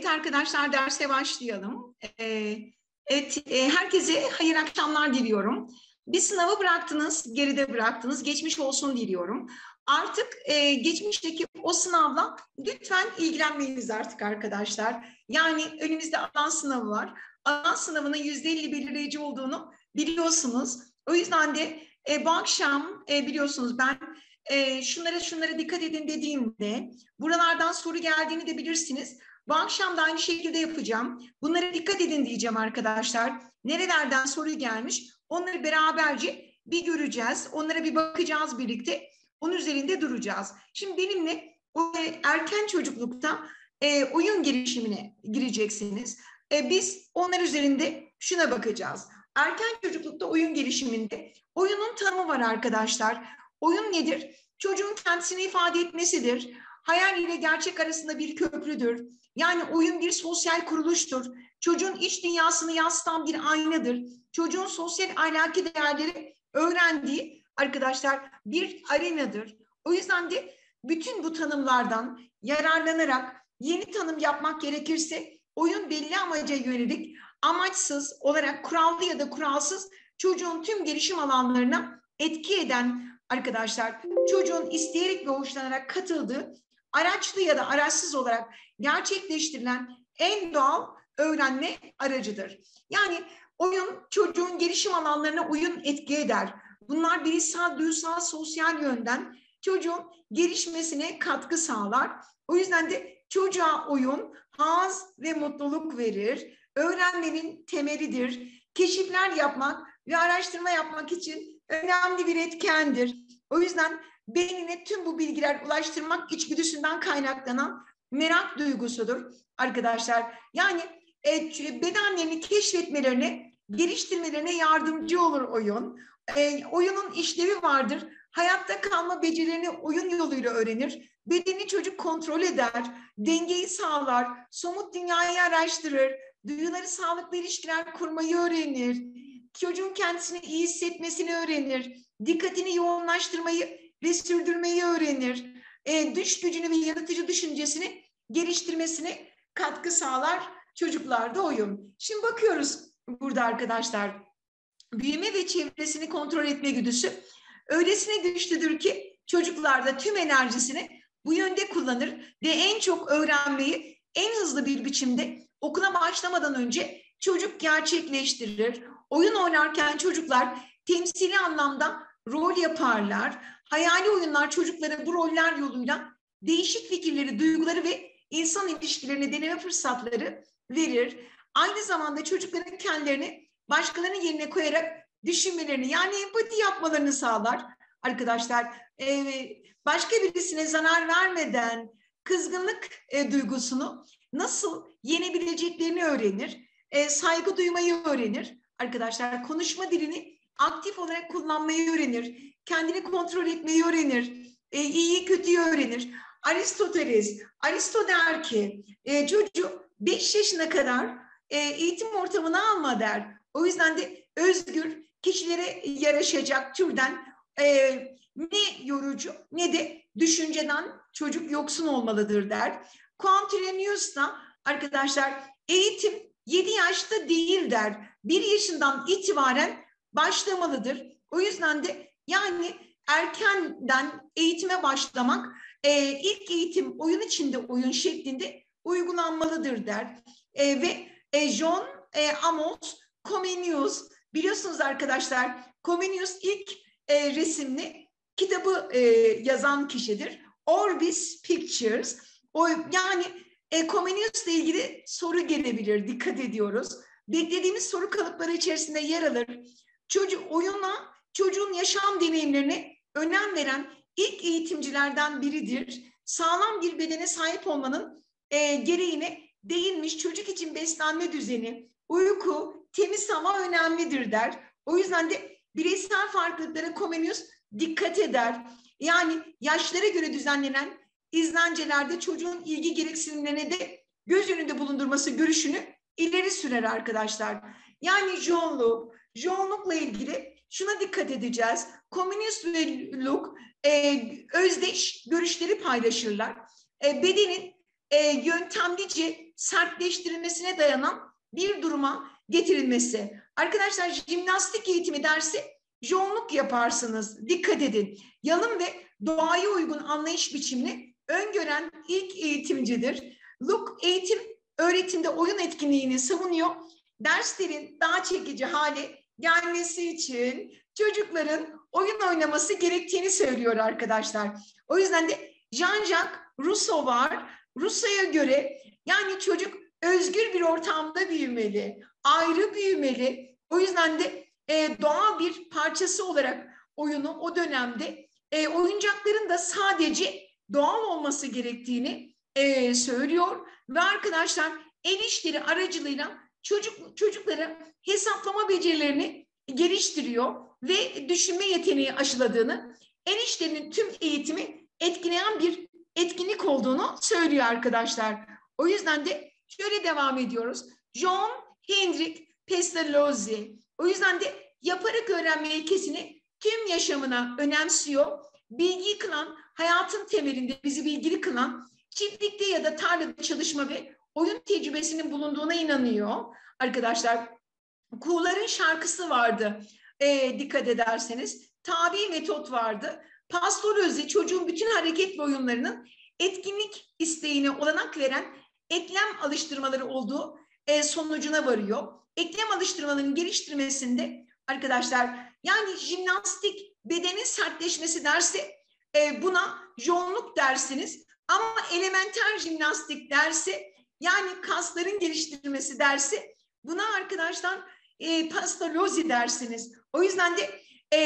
arkadaşlar, derse başlayalım. Herkese hayırlı akşamlar diliyorum. Bir sınavı bıraktınız, geride bıraktınız, geçmiş olsun diliyorum. Artık geçmişteki o sınavla lütfen ilgilenmeyiniz artık arkadaşlar. Yani önümüzde alan sınavı var. Alan sınavının %50 belirleyici olduğunu biliyorsunuz. O yüzden de bu akşam biliyorsunuz ben şunlara dikkat edin dediğimde buralardan soru geldiğini de bilirsiniz. Bu akşam da aynı şekilde yapacağım. Bunlara dikkat edin diyeceğim arkadaşlar. Nerelerden soru gelmiş onları beraberce bir göreceğiz. Onlara bir bakacağız birlikte. Onun üzerinde duracağız. Şimdi benimle erken çocuklukta oyun gelişimine gireceksiniz. Biz onlar üzerinde şuna bakacağız. Erken çocuklukta oyun gelişiminde oyunun tanımı var arkadaşlar. Oyun nedir? Çocuğun kendisini ifade etmesidir. Hayal ile gerçek arasında bir köprüdür. Yani oyun bir sosyal kuruluştur. Çocuğun iç dünyasını yansıtan bir aynadır. Çocuğun sosyal ahlaki değerleri öğrendiği arkadaşlar bir arenadır. O yüzden de bütün bu tanımlardan yararlanarak yeni tanım yapmak gerekirse oyun belli amaca yönelik amaçsız olarak kurallı ya da kuralsız çocuğun tüm gelişim alanlarına etki eden arkadaşlar çocuğun isteyerek ve hoşlanarak katıldığı araçlı ya da araçsız olarak gerçekleştirilen en doğal öğrenme aracıdır. Yani oyun çocuğun gelişim alanlarına oyun etki eder. Bunlar bilişsel, duysal, sosyal yönden çocuğun gelişmesine katkı sağlar. O yüzden de çocuğa oyun haz ve mutluluk verir. Öğrenmenin temelidir. Keşifler yapmak ve araştırma yapmak için önemli bir etkendir. O yüzden beynine tüm bu bilgiler ulaştırmak içgüdüsünden kaynaklanan merak duygusudur arkadaşlar. Yani bedenlerini keşfetmelerine, geliştirmelerine yardımcı olur oyun. Oyunun işlevi vardır. Hayatta kalma becerilerini oyun yoluyla öğrenir. Bedeni çocuk kontrol eder, dengeyi sağlar, somut dünyayı araştırır, duyuları sağlıklı ilişkiler kurmayı öğrenir. Çocuğun kendisini iyi hissetmesini öğrenir, dikkatini yoğunlaştırmayı ve sürdürmeyi öğrenir. Düş gücünü ve yaratıcı düşüncesini geliştirmesine katkı sağlar çocuklarda oyun. Şimdi bakıyoruz burada arkadaşlar. Büyüme ve çevresini kontrol etme güdüsü öylesine güçlüdür ki çocuklarda tüm enerjisini bu yönde kullanır ve en çok öğrenmeyi en hızlı bir biçimde okula başlamadan önce çocuk gerçekleştirir. Oyun oynarken çocuklar temsili anlamda rol yaparlar. Hayali oyunlar çocuklara bu roller yoluyla değişik fikirleri, duyguları ve insan ilişkilerini deneme fırsatları verir. Aynı zamanda çocukların kendilerini başkalarının yerine koyarak düşünmelerini, yani empati yapmalarını sağlar. Arkadaşlar, başka birisine zarar vermeden kızgınlık duygusunu nasıl yenebileceklerini öğrenir. Saygı duymayı öğrenir. Arkadaşlar, konuşma dilini aktif olarak kullanmayı öğrenir. Kendini kontrol etmeyi öğrenir. İyiyi kötüyü öğrenir. Aristo der ki çocuk 5 yaşına kadar eğitim ortamını alma der. O yüzden de özgür, kişilere yaraşacak türden ne yorucu ne de düşünceden çocuk yoksun olmalıdır der. Quaternius da arkadaşlar eğitim 7 yaşta değil der. 1 yaşından itibaren başlamalıdır. O yüzden de yani erkenden eğitime başlamak ilk eğitim oyun içinde oyun şeklinde uygulanmalıdır der. Ve John Amos Comenius, biliyorsunuz arkadaşlar, Comenius ilk resimli kitabı yazan kişidir. Orbis Pictures. Yani Comenius'la ilgili soru gelebilir, dikkat ediyoruz. Beklediğimiz soru kalıpları içerisinde yer alır. Oyuna çocuğun yaşam deneyimlerine önem veren ilk eğitimcilerden biridir. Sağlam bir bedene sahip olmanın gereğine değinmiş, çocuk için beslenme düzeni, uyku, temiz hava önemlidir der. O yüzden de bireysel farklılıklara Comenius dikkat eder. Yani yaşlara göre düzenlenen izlencelerde çocuğun ilgi gereksinimlerine de göz önünde bulundurması görüşünü ileri sürer arkadaşlar. Yani John Locke'la ilgili şuna dikkat edeceğiz. Comenius ve Locke özdeş görüşleri paylaşırlar. Bedenin yöntemlice sertleştirilmesine dayanan bir duruma getirilmesi. Arkadaşlar jimnastik eğitimi dersi yoğunluk yaparsınız. Dikkat edin. Yalın ve doğaya uygun anlayış biçimini öngören ilk eğitimcidir. Luke eğitim öğretimde oyun etkinliğini savunuyor. Derslerin daha çekici hale gelmesi için çocukların oyun oynaması gerektiğini söylüyor arkadaşlar. O yüzden de Jean-Jacques Rousseau var. Rousseau'ya göre yani çocuk özgür bir ortamda büyümeli, ayrı büyümeli. O yüzden de doğal bir parçası olarak oyunu o dönemde oyuncakların da sadece doğal olması gerektiğini söylüyor. Ve arkadaşlar el işleri aracılığıyla çocuklara hesaplama becerilerini geliştiriyor ve düşünme yeteneği aşıladığını, el işlerinin tüm eğitimi etkileyen bir etkinlik olduğunu söylüyor arkadaşlar. O yüzden de şöyle devam ediyoruz. John Hendrik Pestalozzi. O yüzden de yaparak öğrenme ilkesini tüm yaşamına önemsiyor. Bilgi kılan, hayatın temelinde bizi bilgili kılan, çiftlikte ya da tarlada çalışma ve oyun tecrübesinin bulunduğuna inanıyor. Arkadaşlar, Kuğuların şarkısı vardı. Dikkat ederseniz. Tabi metot vardı. Pastorözzi çocuğun bütün hareket ve oyunlarının etkinlik isteğine olanak veren eklem alıştırmaları olduğu sonucuna varıyor. Eklem alıştırmalarının geliştirmesinde arkadaşlar yani jimnastik bedenin sertleşmesi dersi buna yoğunluk dersiniz. Ama elementer jimnastik dersi yani kasların geliştirilmesi dersi buna arkadaşlar Pestalozzi dersiniz. O yüzden de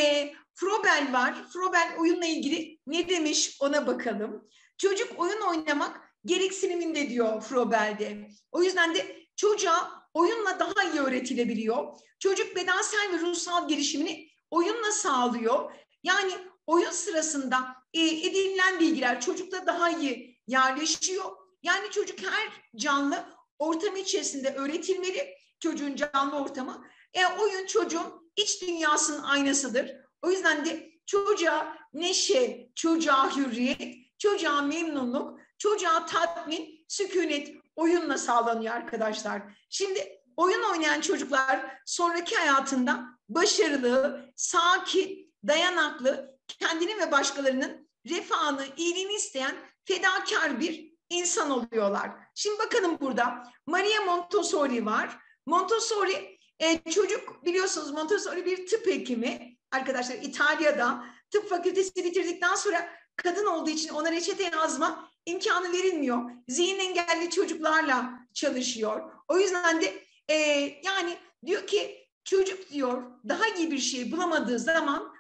Froebel var. Froebel oyunla ilgili ne demiş ona bakalım. Çocuk oyun oynamak gereksiniminde diyor Froebel'de. O yüzden de çocuğa oyunla daha iyi öğretilebiliyor. Çocuk bedensel ve ruhsal gelişimini oyunla sağlıyor. Yani oyun sırasında edinilen bilgiler çocukta daha iyi yerleşiyor. Yani çocuk her canlı ortam içerisinde öğretilmeli. Çocuğun canlı ortamı. Oyun çocuğun iç dünyasının aynasıdır. O yüzden de çocuğa neşe, çocuğa hürriyet, çocuğa memnunluk, çocuğa tatmin, sükunet oyunla sağlanıyor arkadaşlar. Şimdi oyun oynayan çocuklar sonraki hayatında başarılı, sakin, dayanaklı, kendini ve başkalarının refahını, iyiliğini isteyen fedakar bir insan oluyorlar. Şimdi bakalım burada Maria Montessori var. Montessori çocuk biliyorsunuz Montessori bir tıp hekimi. Arkadaşlar İtalya'da tıp fakültesi bitirdikten sonra kadın olduğu için ona reçete yazma imkanı verilmiyor. Zihin engelli çocuklarla çalışıyor. O yüzden de yani diyor ki çocuk diyor daha iyi bir şey bulamadığı zaman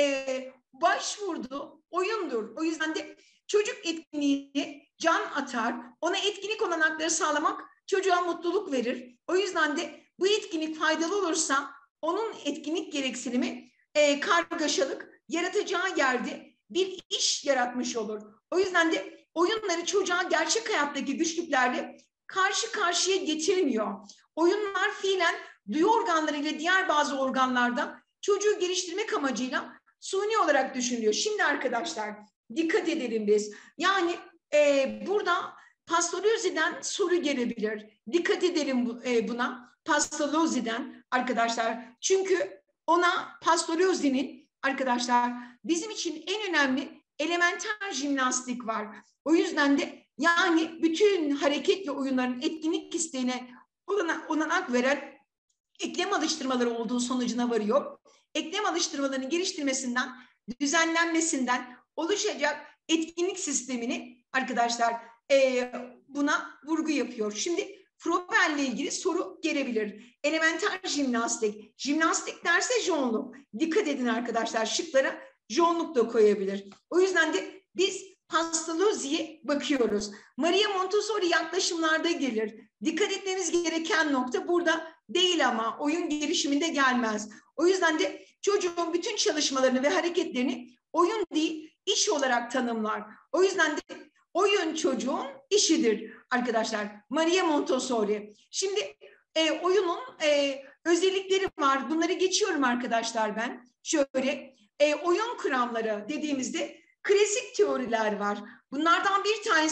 başvurduğu oyundur. O yüzden de çocuk etkinliğini can atar. Ona etkinlik olanakları sağlamak çocuğa mutluluk verir. O yüzden de bu etkinlik faydalı olursa onun etkinlik gereksinimi kargaşalık yaratacağı yerde bir iş yaratmış olur. O yüzden de oyunları çocuğa gerçek hayattaki güçlüklerle karşı karşıya getirmiyor. Oyunlar fiilen duyu organları ile diğer bazı organlarda çocuğu geliştirmek amacıyla suni olarak düşünülüyor. Şimdi arkadaşlar dikkat edelim biz. Yani burada Pestalozzi'den soru gelebilir. Dikkat edelim buna. Pestalozzi'den arkadaşlar. Çünkü ona Pestalozzi'nin arkadaşlar bizim için en önemli elementer jimnastik var. O yüzden de yani bütün hareket ve oyunların etkinlik isteğine olanak veren eklem alıştırmaları olduğu sonucuna varıyor. Eklem alıştırmalarının geliştirmesinden, düzenlenmesinden oluşacak etkinlik sistemini arkadaşlar buna vurgu yapıyor. Şimdi Froebel'le ilgili soru gelebilir. Elementer jimnastik. Jimnastik derse jonluk. Dikkat edin arkadaşlar şıklara jonluk da koyabilir. O yüzden de biz Pestalozzi'ye bakıyoruz. Maria Montessori yaklaşımlarda gelir. Dikkat etmemiz gereken nokta burada değil ama oyun gelişiminde gelmez. O yüzden de çocuğun bütün çalışmalarını ve hareketlerini oyun değil iş olarak tanımlar. O yüzden de oyun çocuğun işidir arkadaşlar. Maria Montessori. Şimdi oyunun özellikleri var. Bunları geçiyorum arkadaşlar ben. Şöyle oyun kuramları dediğimizde klasik teoriler var. Bunlardan bir tanesi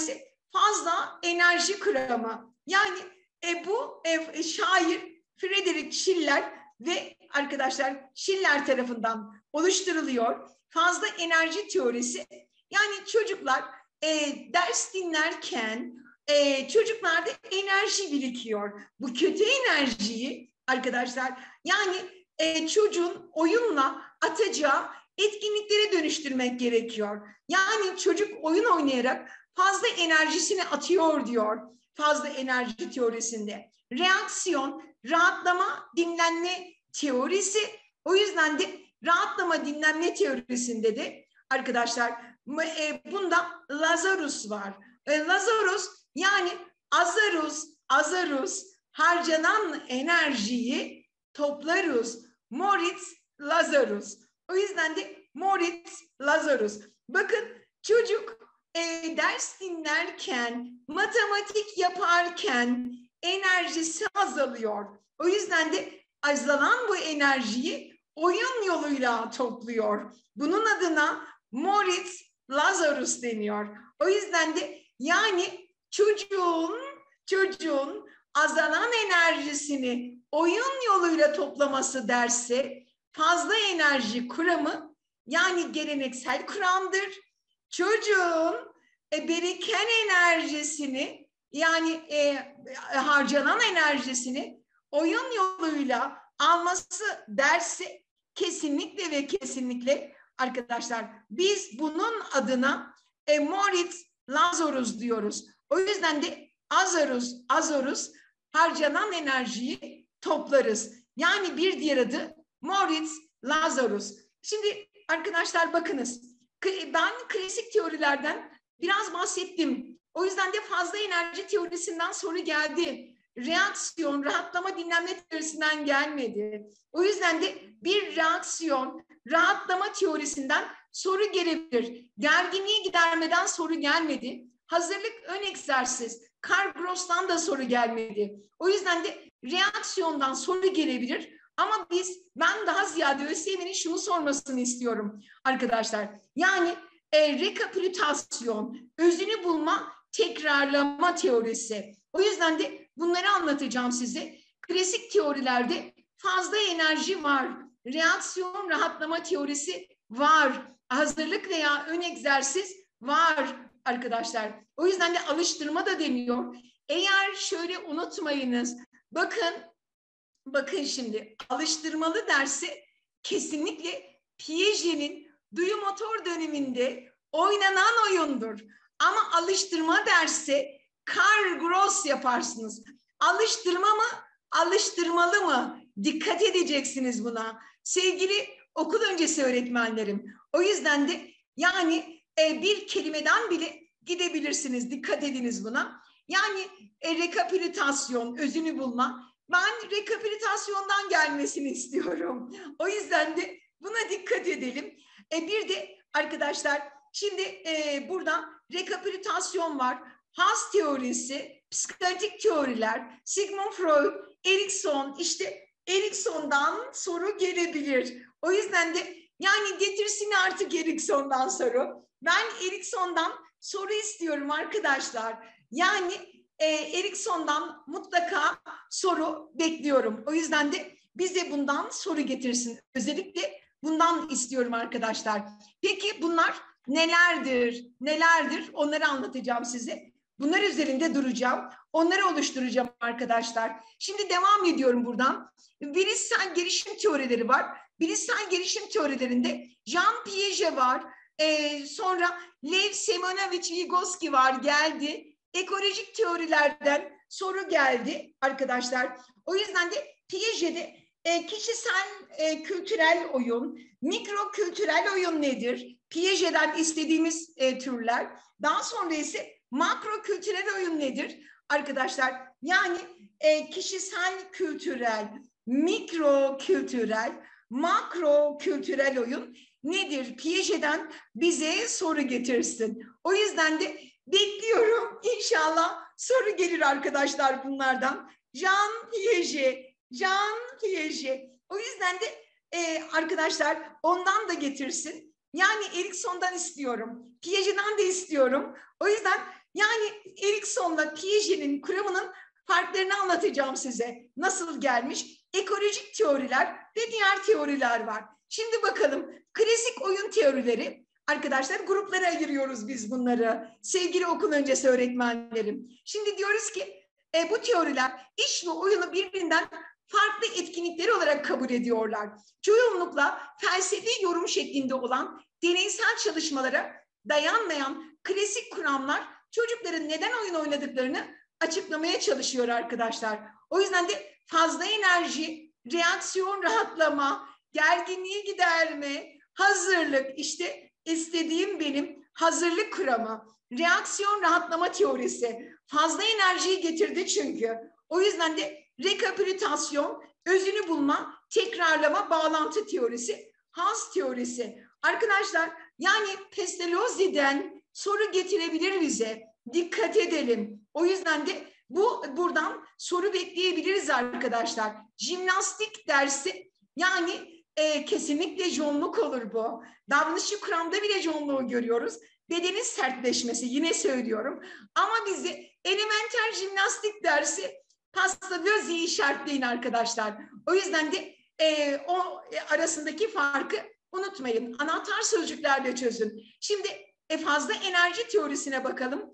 fazla enerji kuramı. Yani bu şair Friedrich Schiller ve arkadaşlar Schiller tarafından oluşturuluyor. Fazla enerji teorisi. Yani çocuklar ders dinlerken çocuklarda enerji birikiyor. Bu kötü enerjiyi arkadaşlar yani çocuğun oyunla atacağı etkinliklere dönüştürmek gerekiyor. Yani çocuk oyun oynayarak fazla enerjisini atıyor diyor fazla enerji teorisinde. Reaksiyon, rahatlama, dinlenme teorisi. O yüzden de rahatlama, dinlenme teorisinde de arkadaşlar bunda Lazarus var. Lazarus yani azarus harcanan enerjiyi toplaruz. Moritz Lazarus. O yüzden de Moritz Lazarus. Bakın çocuk ders dinlerken, matematik yaparken enerjisi azalıyor. O yüzden de azalan bu enerjiyi oyun yoluyla topluyor. Bunun adına Moritz Lazarus deniyor. O yüzden de yani çocuğun azalan enerjisini oyun yoluyla toplaması dersi fazla enerji kuramı yani geleneksel kuramdır. Çocuğun biriken enerjisini yani harcanan enerjisini oyun yoluyla alması dersi kesinlikle ve kesinlikle arkadaşlar biz bunun adına Moritz Lazarus diyoruz. O yüzden de azarus harcanan enerjiyi toplarız. Yani bir diğer adı Moritz Lazarus. Şimdi arkadaşlar bakınız ben klasik teorilerden biraz bahsettim. O yüzden de fazla enerji teorisinden soru geldi. Reaksiyon, rahatlama, dinlenme teorisinden gelmedi. O yüzden de bir reaksiyon, rahatlama teorisinden soru gelebilir. Gerginliği gidermeden soru gelmedi. Hazırlık ön egzersiz, Karl Gross'tan da soru gelmedi. O yüzden de reaksiyondan soru gelebilir. Ama ben daha ziyade ÖSYM'nin şunu sormasını istiyorum arkadaşlar. Yani rekapitülasyon, özünü bulma, tekrarlama teorisi. O yüzden de bunları anlatacağım size. Klasik teorilerde fazla enerji var. Reaksiyon, rahatlama teorisi var. Hazırlık veya ön egzersiz var arkadaşlar. O yüzden de alıştırma da deniyor. Eğer şöyle unutmayınız. Bakın şimdi alıştırmalı dersi kesinlikle Piaget'in duyu motor döneminde oynanan oyundur. Ama alıştırma dersi Karl Gross yaparsınız. Alıştırma mı? Alıştırmalı mı? Dikkat edeceksiniz buna. Sevgili okul öncesi öğretmenlerim. O yüzden de yani bir kelimeden bile gidebilirsiniz. Dikkat ediniz buna. Yani rekapitülasyon, özünü bulma. Ben rekapitülasyondan gelmesini istiyorum. O yüzden de buna dikkat edelim. Bir de arkadaşlar şimdi burada rekapitülasyon var. Haas teorisi, psikanalitik teoriler, Sigmund Freud, Erikson, işte Erikson'dan soru gelebilir. O yüzden de yani getirsin artık Erikson'dan soru. Ben Erikson'dan soru istiyorum arkadaşlar. Yani Erikson'dan mutlaka soru bekliyorum. O yüzden de bize bundan soru getirsin. Özellikle bundan istiyorum arkadaşlar. Peki bunlar nelerdir? Nelerdir? Onları anlatacağım size. Bunlar üzerinde duracağım. Onları oluşturacağım arkadaşlar. Şimdi devam ediyorum buradan. Bilişsel gelişim teorileri var. Bilişsel gelişim teorilerinde Jean Piaget var. Sonra Lev Semenovich Vygotsky var, geldi. Ekolojik teorilerden soru geldi arkadaşlar. O yüzden de Piaget'de kişisel kültürel oyun, mikro kültürel oyun nedir? Piaget'den istediğimiz türler. Daha sonra ise makro kültürel oyun nedir? Arkadaşlar yani kişisel kültürel, mikro kültürel, makro kültürel oyun nedir? Piaget'den bize soru getirsin. O yüzden de bekliyorum. İnşallah soru gelir arkadaşlar bunlardan. Jean Piaget. O yüzden de arkadaşlar ondan da getirsin. Yani Erikson'dan istiyorum. Piaget'den de istiyorum. O yüzden Yani Erikson'la Piaget'in kuramının farklarını anlatacağım size. Nasıl gelmiş? Ekolojik teoriler ve diğer teoriler var. Şimdi bakalım, klasik oyun teorileri. Arkadaşlar, gruplara ayırıyoruz biz bunları. Sevgili okul öncesi öğretmenlerim. Şimdi diyoruz ki bu teoriler iş ve oyunu birbirinden farklı etkinlikleri olarak kabul ediyorlar. Çoğunlukla felsefi yorum şeklinde olan deneysel çalışmalara dayanmayan klasik kuramlar çocukların neden oyun oynadıklarını açıklamaya çalışıyor arkadaşlar. O yüzden de fazla enerji, reaksiyon rahatlama, gerginliği giderme, hazırlık, işte istediğim benim hazırlık kuramı, reaksiyon rahatlama teorisi fazla enerjiyi getirdi çünkü. O yüzden de rekapitülasyon, özünü bulma, tekrarlama, bağlantı teorisi, Hans teorisi. Arkadaşlar, yani Pestalozzi'den soru getirebilir bize. Dikkat edelim. O yüzden de buradan soru bekleyebiliriz arkadaşlar. Jimnastik dersi, yani kesinlikle jonluk olur bu. Davranışçı kuramda bile jonluğu görüyoruz. Bedenin sertleşmesi, yine söylüyorum. Ama bizi elementer jimnastik dersi Pestalozzi'yi işaretleyin arkadaşlar. O yüzden de o arasındaki farkı unutmayın. Anahtar sözcüklerle çözün. Şimdi fazla enerji teorisine bakalım.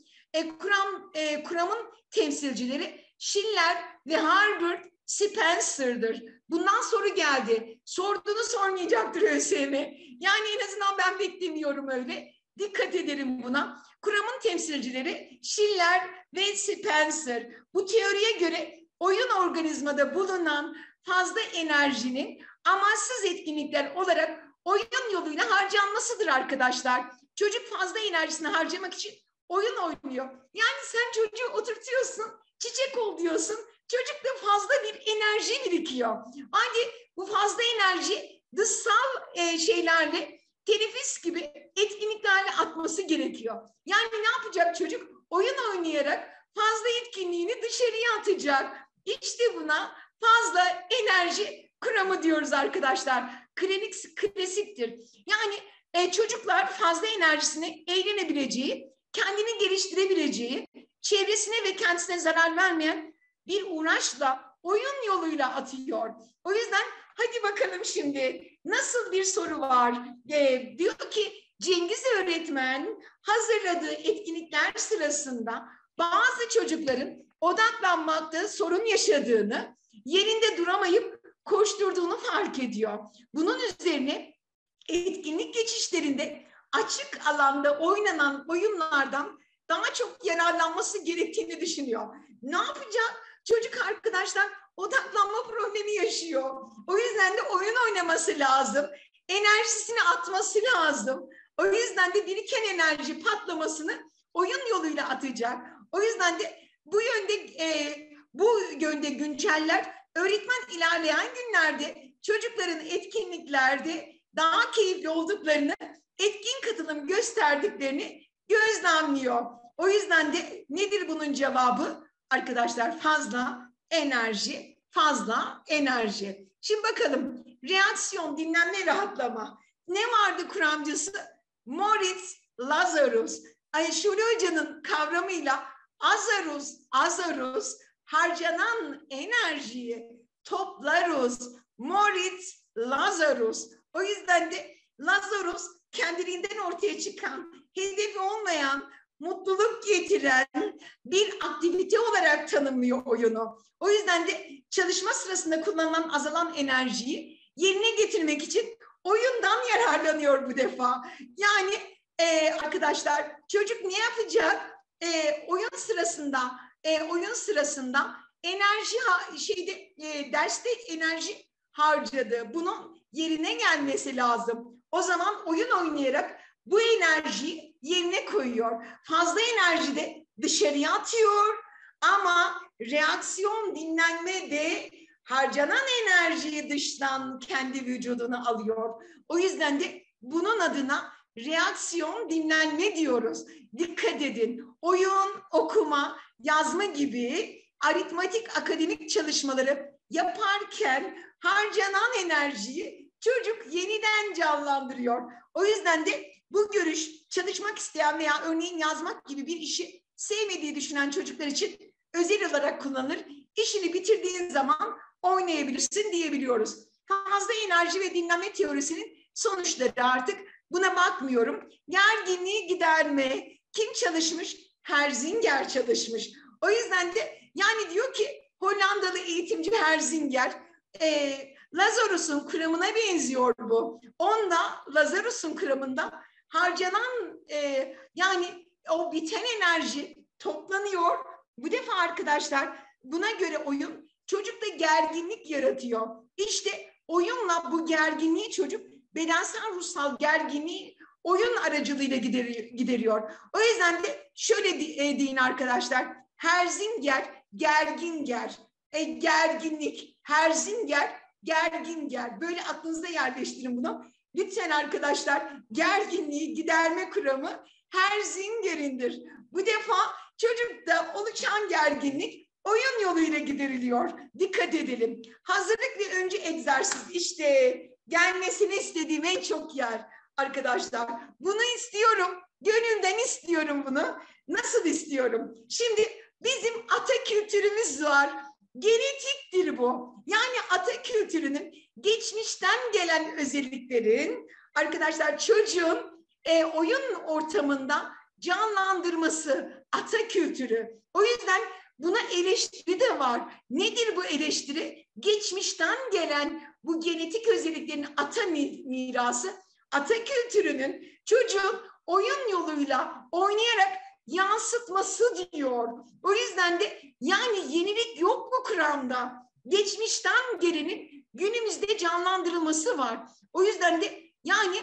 Kuramın temsilcileri Schiller ve Herbert Spencer'dır. Bundan soru geldi. Sorduğunu sormayacaktır ÖSYM. Yani en azından ben beklemiyorum öyle. Dikkat edelim buna. Kuramın temsilcileri Schiller ve Spencer. Bu teoriye göre oyun organizmada bulunan fazla enerjinin amaçsız etkinlikler olarak oyun yoluyla harcanmasıdır arkadaşlar. Çocuk fazla enerjisini harcamak için oyun oynuyor. Yani sen çocuğu oturtuyorsun, çiçek ol diyorsun. Çocukta fazla bir enerji birikiyor. Hadi bu fazla enerji dışsal şeylerle, teneffüs gibi etkinliklerle atması gerekiyor. Yani ne yapacak çocuk? Oyun oynayarak fazla etkinliğini dışarıya atacak. İşte buna fazla enerji kuramı diyoruz arkadaşlar. Klasiktir. Yani çocuklar fazla enerjisini eğlenebileceği, kendini geliştirebileceği, çevresine ve kendisine zarar vermeyen bir uğraşla, oyun yoluyla atıyor. O yüzden hadi bakalım şimdi nasıl bir soru var? Diyor ki Cengiz öğretmen hazırladığı etkinlikler sırasında bazı çocukların odaklanmakta sorun yaşadığını, yerinde duramayıp koşturduğunu fark ediyor. Bunun üzerine etkinlik geçişlerinde açık alanda oynanan oyunlardan daha çok yararlanması gerektiğini düşünüyor. Ne yapacak? Çocuk arkadaşlar odaklanma problemi yaşıyor. O yüzden de oyun oynaması lazım. Enerjisini atması lazım. O yüzden de biriken enerji patlamasını oyun yoluyla atacak. O yüzden de bu yönde günceller öğretmen ilerleyen günlerde çocukların etkinliklerde daha keyifli olduklarını, etkin katılım gösterdiklerini gözlemliyor. O yüzden de nedir bunun cevabı? Arkadaşlar fazla enerji, fazla enerji. Şimdi bakalım reaksiyon, dinlenme, rahatlama. Ne vardı kuramcısı? Moritz Lazarus. Ayşule Hoca'nın kavramıyla azarus harcanan enerjiyi toplaruz. Moritz Lazarus. O yüzden de Lazarus kendiliğinden ortaya çıkan, hedefi olmayan, mutluluk getiren bir aktivite olarak tanımlıyor oyunu. O yüzden de çalışma sırasında kullanılan azalan enerjiyi yerine getirmek için oyundan yararlanıyor bu defa. Yani arkadaşlar çocuk ne yapacak? Oyun sırasında enerji derste enerji harcadı. Bunun yerine gelmesi lazım. O zaman oyun oynayarak bu enerjiyi yerine koyuyor. Fazla enerji de dışarıya atıyor ama reaksiyon, dinlenme de harcanan enerjiyi dıştan kendi vücuduna alıyor. O yüzden de bunun adına reaksiyon, dinlenme diyoruz. Dikkat edin. Oyun, okuma, yazma gibi aritmetik akademik çalışmaları yaparken harcanan enerjiyi çocuk yeniden canlandırıyor. O yüzden de bu görüş çalışmak isteyen veya örneğin yazmak gibi bir işi sevmediği düşünen çocuklar için özel olarak kullanılır. İşini bitirdiğin zaman oynayabilirsin diyebiliyoruz. Fazla enerji ve dinlenme teorisinin sonuçları artık buna bakmıyorum. Gerginliği giderme. Kim çalışmış? Herzinger çalışmış. O yüzden de yani diyor ki Hollandalı eğitimci Herzinger, Lazarus'un kuramına benziyor bu. Onda Lazarus'un kuramında harcanan yani o biten enerji toplanıyor. Bu defa arkadaşlar buna göre oyun çocukta gerginlik yaratıyor. İşte oyunla bu gerginliği çocuk bedensel ruhsal gerginliği oyun aracılığıyla gideriyor. O yüzden de şöyle deyin arkadaşlar. Herzinger, gerginger, gerginlik, Herzinger, gerginger. Böyle aklınızda yerleştirin bunu. Lütfen arkadaşlar gerginliği giderme kuramı Herzinger'indir. Bu defa çocukta oluşan gerginlik oyun yoluyla gideriliyor. Dikkat edelim. Hazırlık ve önce egzersiz. İşte gelmesini istediğim en çok yer arkadaşlar. Bunu istiyorum. Gönülden istiyorum bunu. Nasıl istiyorum? Şimdi bizim ata kültürümüz var. Genetiktir bu. Yani ata kültürünün geçmişten gelen özelliklerin arkadaşlar çocuğun oyun ortamında canlandırması ata kültürü. O yüzden buna eleştiri de var. Nedir bu eleştiri? Geçmişten gelen bu genetik özelliklerin ata mirası, ata kültürünün çocuğun oyun yoluyla oynayarak yansıtması diyor. O yüzden de yani yenilik yok bu kuramda. Geçmişten gelenin günümüzde canlandırılması var. O yüzden de yani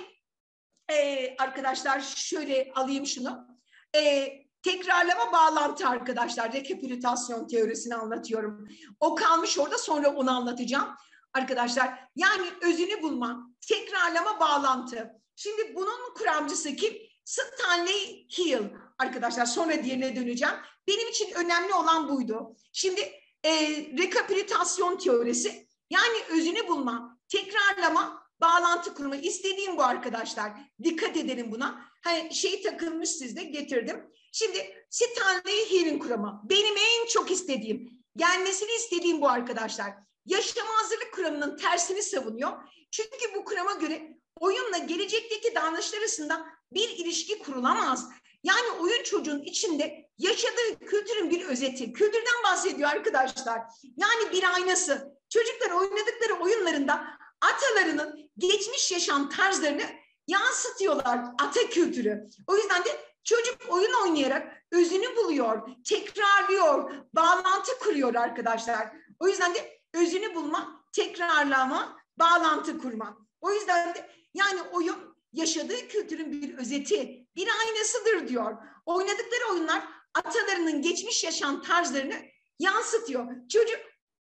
arkadaşlar şöyle alayım şunu. Tekrarlama bağlantı arkadaşlar. Rekapitülasyon teorisini anlatıyorum. O kalmış orada, sonra onu anlatacağım. Arkadaşlar yani özünü bulma, tekrarlama bağlantı. Şimdi bunun kuramcısı kim? Stanley Hill arkadaşlar. Sonra diğerine döneceğim. Benim için önemli olan buydu. Şimdi rekapitülasyon teorisi yani özünü bulma, tekrarlama, bağlantı kurma. İstediğim bu arkadaşlar. Dikkat edelim buna. Hani şey takılmış, sizde getirdim. Şimdi Stanley Hill'in kuramı. Benim en çok istediğim, gelmesini istediğim bu arkadaşlar. Yaşama hazırlık kuramının tersini savunuyor. Çünkü bu kurama göre oyunla gelecekteki davranışlar arasında bir ilişki kurulamaz. Yani oyun çocuğun içinde yaşadığı kültürün bir özeti. Kültürden bahsediyor arkadaşlar. Yani bir aynası. Çocuklar oynadıkları oyunlarında atalarının geçmiş yaşam tarzlarını yansıtıyorlar. Ata kültürü. O yüzden de çocuk oyun oynayarak özünü buluyor, tekrarlıyor, bağlantı kuruyor arkadaşlar. O yüzden de özünü bulma, tekrarlama, bağlantı kurma. O yüzden de yani oyun yaşadığı kültürün bir özeti, bir aynasıdır diyor. Oynadıkları oyunlar atalarının geçmiş yaşam tarzlarını yansıtıyor. Çocuk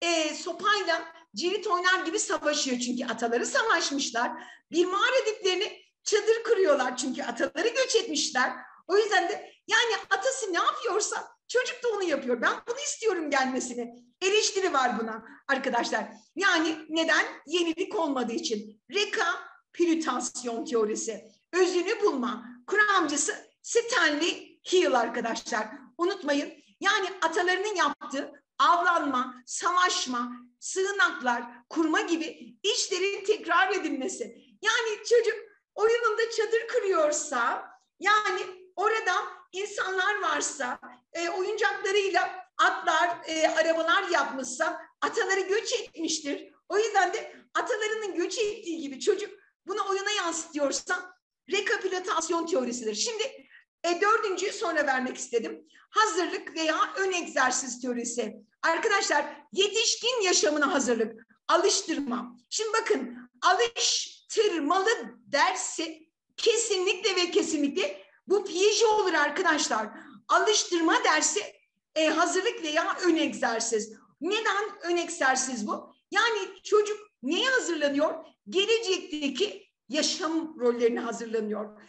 sopayla cirit oynar gibi savaşıyor çünkü ataları savaşmışlar. Bir mağara diplerini çadır kuruyorlar çünkü ataları göç etmişler. O yüzden de yani atası ne yapıyorsa çocuk da onu yapıyor. Ben bunu istiyorum gelmesini. Eleştiri var buna arkadaşlar. Yani neden? Yenilik olmadığı için. Rekapitülasyon teorisi. Özünü bulma. Kuramcısı Stanley Hill arkadaşlar. Unutmayın. Yani atalarının yaptığı avlanma, savaşma, sığınaklar kurma gibi işlerin tekrar edilmesi. Yani çocuk oyununda çadır kuruyorsa, yani orada insanlar varsa, oyuncaklarıyla atlar, arabalar yapmışsa ataları göç etmiştir. O yüzden de atalarının göç ettiği gibi çocuk bunu oyuna yansıtıyorsa rekapitülasyon teorisidir. Şimdi dördüncüyü sonra vermek istedim. Hazırlık veya ön egzersiz teorisi. Arkadaşlar yetişkin yaşamına hazırlık, alıştırma. Şimdi bakın alıştırmalı dersi kesinlikle ve kesinlikle bu Piaget olur arkadaşlar. Alıştırma dersi hazırlık veya ön egzersiz. Neden ön egzersiz bu? Yani çocuk neye hazırlanıyor? Gelecekteki yaşam rollerine hazırlanıyor.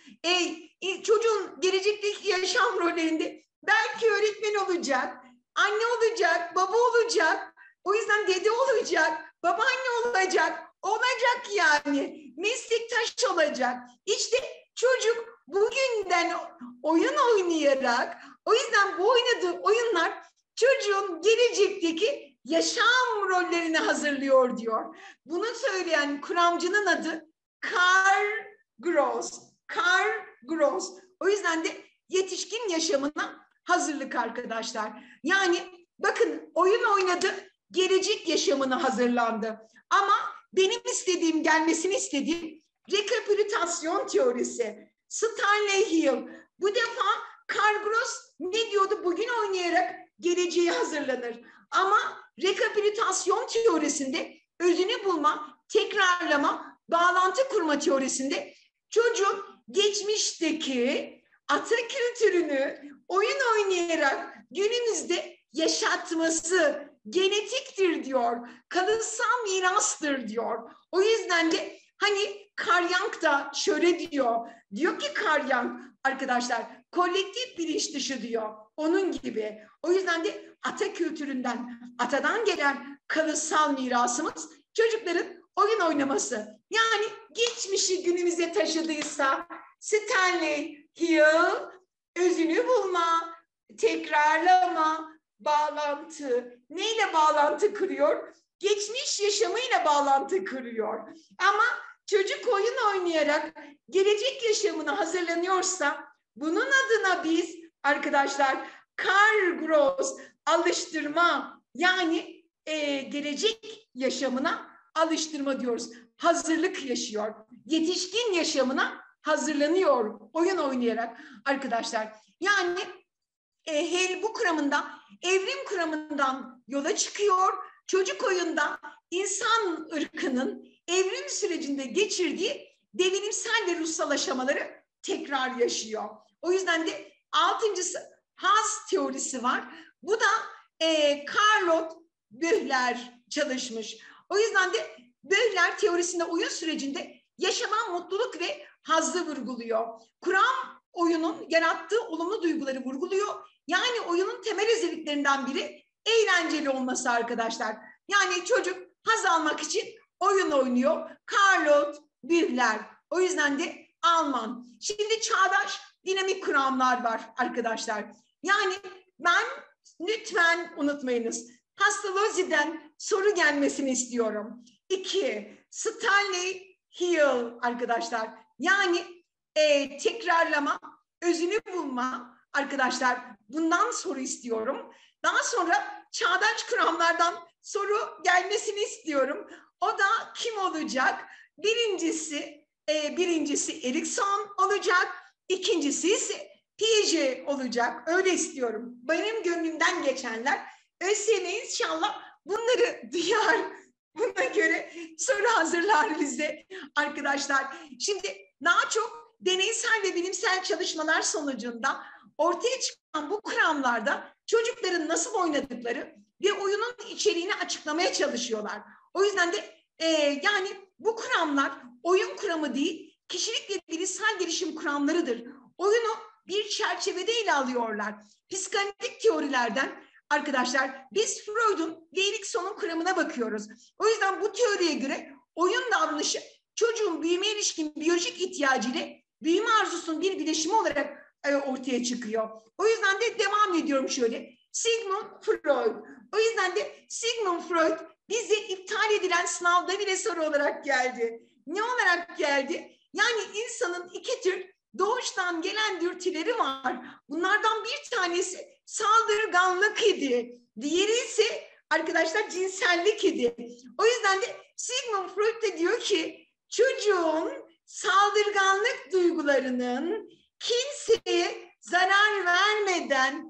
Çocuğun gelecekteki yaşam rollerinde belki öğretmen olacak, anne olacak, baba olacak, o yüzden dede olacak, babaanne olacak yani, meslektaş olacak. İşte çocuk bugünden oyun oynayarak O yüzden bu oynadığı oyunlar çocuğun gelecekteki yaşam rollerini hazırlıyor diyor. Bunu söyleyen kuramcının adı Carl Gross. Carl Gross. O yüzden de yetişkin yaşamına hazırlık arkadaşlar. Yani bakın oyun oynadı, gelecek yaşamına hazırlandı. Ama benim istediğim, gelmesini istediğim rekapitülasyon teorisi. Stanley Hill. Bu defa Carl Gross ne diyordu? Bugün oynayarak geleceğe hazırlanır. Ama rekapitülasyon teorisinde özünü bulma, tekrarlama, bağlantı kurma teorisinde çocuğun geçmişteki ata kültürünü oyun oynayarak günümüzde yaşatması genetiktir diyor. Kalıtsal mirastır diyor. O yüzden de hani Carl Jung da şöyle diyor. Diyor ki Carl Jung arkadaşlar kolektif bilinç dışı diyor. Onun gibi. O yüzden de ata kültüründen, atadan gelen kalıtsal mirasımız çocukların oyun oynaması. Yani geçmişi günümüze taşıdıysa Stanley Hill özünü bulma, tekrarlama, bağlantı. Neyle bağlantı kuruyor? Geçmiş yaşamıyla bağlantı kuruyor. Ama çocuk oyun oynayarak gelecek yaşamına hazırlanıyorsa bunun adına biz arkadaşlar Carl Gross alıştırma yani gelecek yaşamına alıştırma diyoruz. Hazırlık yaşıyor. Yetişkin yaşamına hazırlanıyor oyun oynayarak arkadaşlar. Yani bu kuramında evrim kuramından yola çıkıyor. Çocuk oyunda insan ırkının evrim sürecinde geçirdiği devinimsel ve ruhsal aşamaları tekrar yaşıyor. O yüzden de altıncısı Haas teorisi var. Bu da Charlotte Bühler çalışmış. O yüzden de Bühler teorisinde oyun sürecinde yaşanan mutluluk ve hazzı vurguluyor. Kuram oyunun yarattığı olumlu duyguları vurguluyor. Yani oyunun temel özelliklerinden biri eğlenceli olması arkadaşlar. Yani çocuk haz almak için oyun oynuyor. Charlotte Bühler. O yüzden de Alman. Şimdi çağdaş dinamik kuramlar var arkadaşlar. Yani ben lütfen unutmayınız. Pastalozzi'den soru gelmesini istiyorum. 2. Stanley Hill arkadaşlar. Yani tekrarlama, özünü bulma arkadaşlar. Bundan soru istiyorum. Daha sonra çağdaş kuramlardan soru gelmesini istiyorum. O da kim olacak? Birincisi Erikson olacak. İkincisi ise Piaget olacak. Öyle istiyorum. Benim gönlümden geçenler. ÖSYM inşallah bunları duyar. Buna göre soru hazırlar bize arkadaşlar. Şimdi daha çok deneysel ve bilimsel çalışmalar sonucunda ortaya çıkan bu kuramlarda çocukların nasıl oynadıkları ve oyunun içeriğini açıklamaya çalışıyorlar. O yüzden de yani bu kuramlar oyun kuramı değil, kişilik ve bilişsel gelişim kuramlarıdır. Oyunu bir çerçevede ele alıyorlar. Psikanalitik teorilerden arkadaşlar biz Freud'un ve Erikson'un kuramına bakıyoruz. O yüzden bu teoriye göre oyun davranışı çocuğun büyümeye ilişkin biyolojik ihtiyacı ile büyüme arzusunun bir bileşimi olarak ortaya çıkıyor. O yüzden de devam ediyorum şöyle. Sigmund Freud. O yüzden de Sigmund Freud bize iptal edilen sınavda bile soru olarak geldi. Ne olarak geldi? Yani insanın iki tür doğuştan gelen dürtüleri var. Bunlardan bir tanesi saldırganlık idi. Diğeri ise arkadaşlar cinsellik idi. O yüzden de Sigmund Freud de diyor ki çocuğun saldırganlık duygularının kimseye zarar vermeden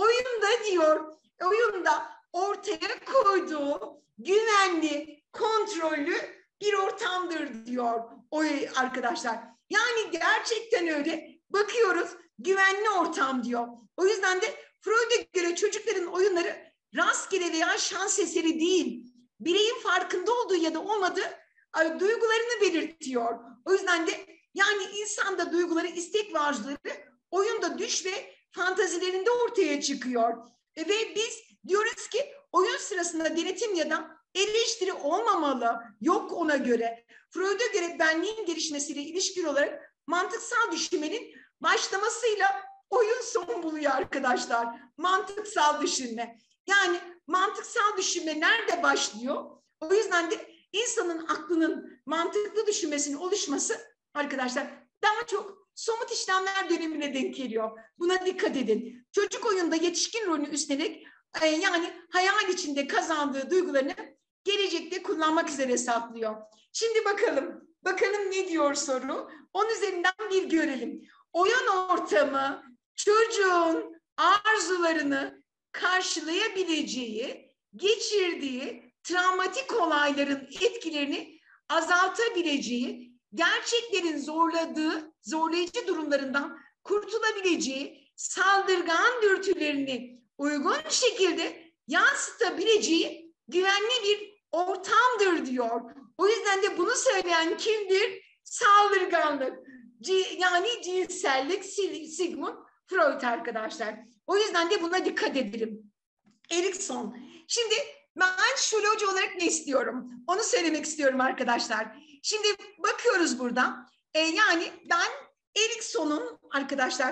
oyunda ortaya koyduğu güvenli, kontrollü bir ortamdır diyor o arkadaşlar. Yani gerçekten öyle. Bakıyoruz güvenli ortam diyor. O yüzden de Freud'a göre çocukların oyunları rastgele veya şans eseri değil. Bireyin farkında olduğu ya da olmadığı duygularını belirtiyor. O yüzden de yani insanda duyguları, istek ve arzuları oyunda düş ve fantazilerinde ortaya çıkıyor. Ve biz diyoruz ki oyun sırasında denetim ya da eleştiri olmamalı. Yok ona göre. Freud'a göre benliğin gelişmesiyle ilişkili olarak mantıksal düşünmenin başlamasıyla oyun son buluyor arkadaşlar. Mantıksal düşünme. Yani mantıksal düşünme nerede başlıyor? O yüzden de insanın aklının mantıklı düşünmesinin oluşması arkadaşlar daha çok somut işlemler dönemine denk geliyor. Buna dikkat edin. Çocuk oyunda yetişkin rolünü üstlenerek yani hayal içinde kazandığı duygularını gelecekte kullanmak üzere hesaplıyor. Şimdi bakalım. Bakalım ne diyor soru? Onun üzerinden bir görelim. Oyun ortamı çocuğun arzularını karşılayabileceği, geçirdiği travmatik olayların etkilerini azaltabileceği, gerçeklerin zorlayıcı durumlarından kurtulabileceği, saldırgan dürtülerini uygun şekilde yansıtabileceği güvenli bir ortamdır diyor. O yüzden de bunu söyleyen kimdir? Saldırganlık. Yani cinsellik, Sigmund Freud arkadaşlar. O yüzden de buna dikkat edelim. Erikson. Şimdi ben Şule Hoca olarak ne istiyorum? Onu söylemek istiyorum arkadaşlar. Şimdi bakıyoruz burada. Yani ben Erikson'un arkadaşlar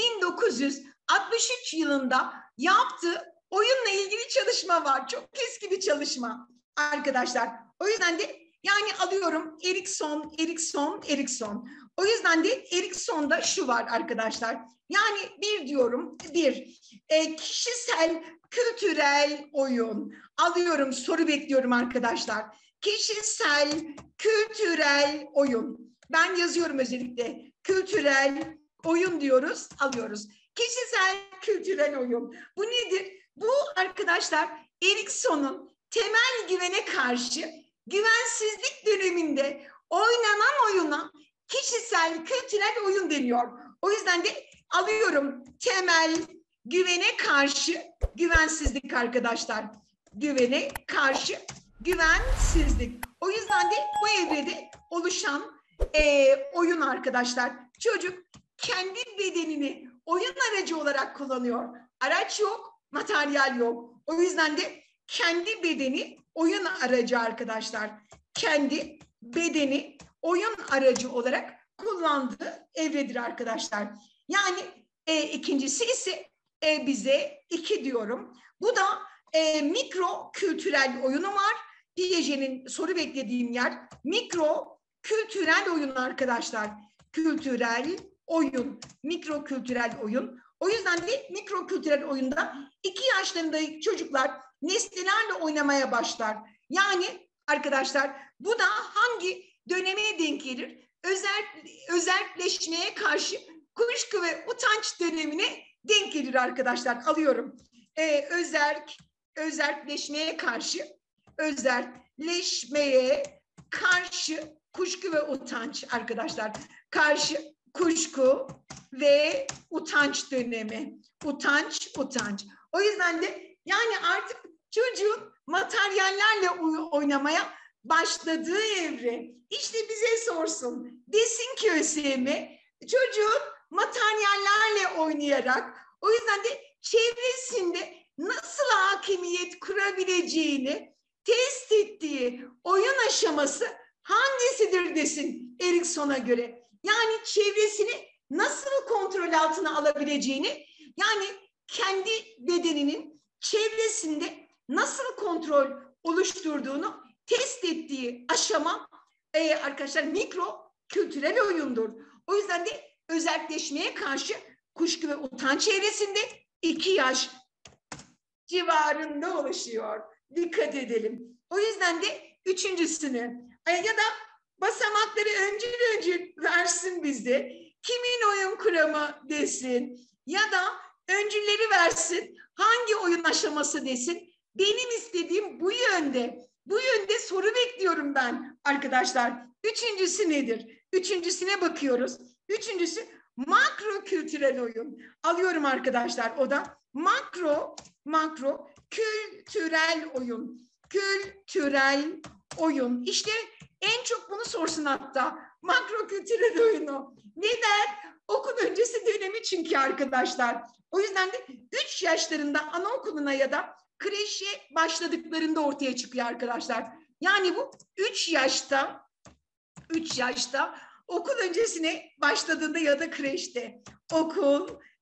1963 yılında yaptığı oyunla ilgili çalışma var. Çok eski bir çalışma arkadaşlar. O yüzden de yani alıyorum Erikson. O yüzden de Erikson'da şu var arkadaşlar. Yani diyorum kişisel kültürel oyun. Alıyorum, soru bekliyorum arkadaşlar. Kişisel kültürel oyun. Ben yazıyorum özellikle. Kültürel oyun diyoruz, alıyoruz. Kişisel kültürel oyun. Bu nedir? Bu arkadaşlar Erikson'un temel güvene karşı güvensizlik döneminde oynanan oyuna kişisel kültürel oyun deniyor. O yüzden de alıyorum temel güvene karşı güvensizlik arkadaşlar. Güvene karşı güvensizlik. O yüzden de bu evrede oluşan oyun arkadaşlar. Çocuk kendi bedenini oyun aracı olarak kullanıyor. Araç yok, materyal yok. O yüzden de kendi bedeni oyun aracı arkadaşlar. Kendi bedeni oyun aracı olarak kullandığı evredir arkadaşlar. Yani ikincisi ise bize 2 diyorum. Bu da mikro kültürel oyunu var. Piaget'in soru beklediğim yer mikro kültürel oyun arkadaşlar. Kültürel oyun, mikro kültürel oyun. O yüzden de mikro kültürel oyunda 2 yaşlarındaki çocuklar nesnelerle oynamaya başlar. Yani arkadaşlar bu da hangi döneme denk gelir? Özerkleşmeye karşı kuşku ve utanç dönemine denk gelir arkadaşlar. Alıyorum. Özerkleşmeye karşı kuşku ve utanç arkadaşlar. Karşı kuşku ve utanç dönemi. Utanç. O yüzden de yani artık çocuğun materyallerle oynamaya başladığı evre. İşte bize sorsun. Desin ki ÖSYM, çocuğun materyallerle oynayarak o yüzden de çevresinde nasıl hakimiyet kurabileceğini test ettiği oyun aşaması hangisidir desin Erikson'a göre. Yani çevresini nasıl kontrol altına alabileceğini, yani kendi bedeninin çevresinde nasıl kontrol oluşturduğunu test ettiği aşama arkadaşlar mikro kültürel oyundur. O yüzden de özerkleşmeye karşı kuşku ve utanç çevresinde 2 yaş civarında oluşuyor. Dikkat edelim. O yüzden de üçüncüsünü ya da basamakları öncül versin bize. Kimin oyun kuramı desin ya da öncülleri versin. Hangi oyun aşaması desin. Benim istediğim bu yönde. Bu yönde soru bekliyorum ben arkadaşlar. Üçüncüsü nedir? Üçüncüsüne bakıyoruz. Üçüncüsü makro kültürel oyun. Alıyorum arkadaşlar, o da makro kültürel oyun. Kültürel oyun. İşte en çok bunu sorsun hatta. Makro kültürel oyunu. Neden? Okul öncesi dönemi çünkü arkadaşlar. O yüzden de 3 yaşlarında anaokuluna ya da kreşe başladıklarında ortaya çıkıyor arkadaşlar. Yani bu 3 yaşta okul öncesine başladığında ya da kreşte. Okul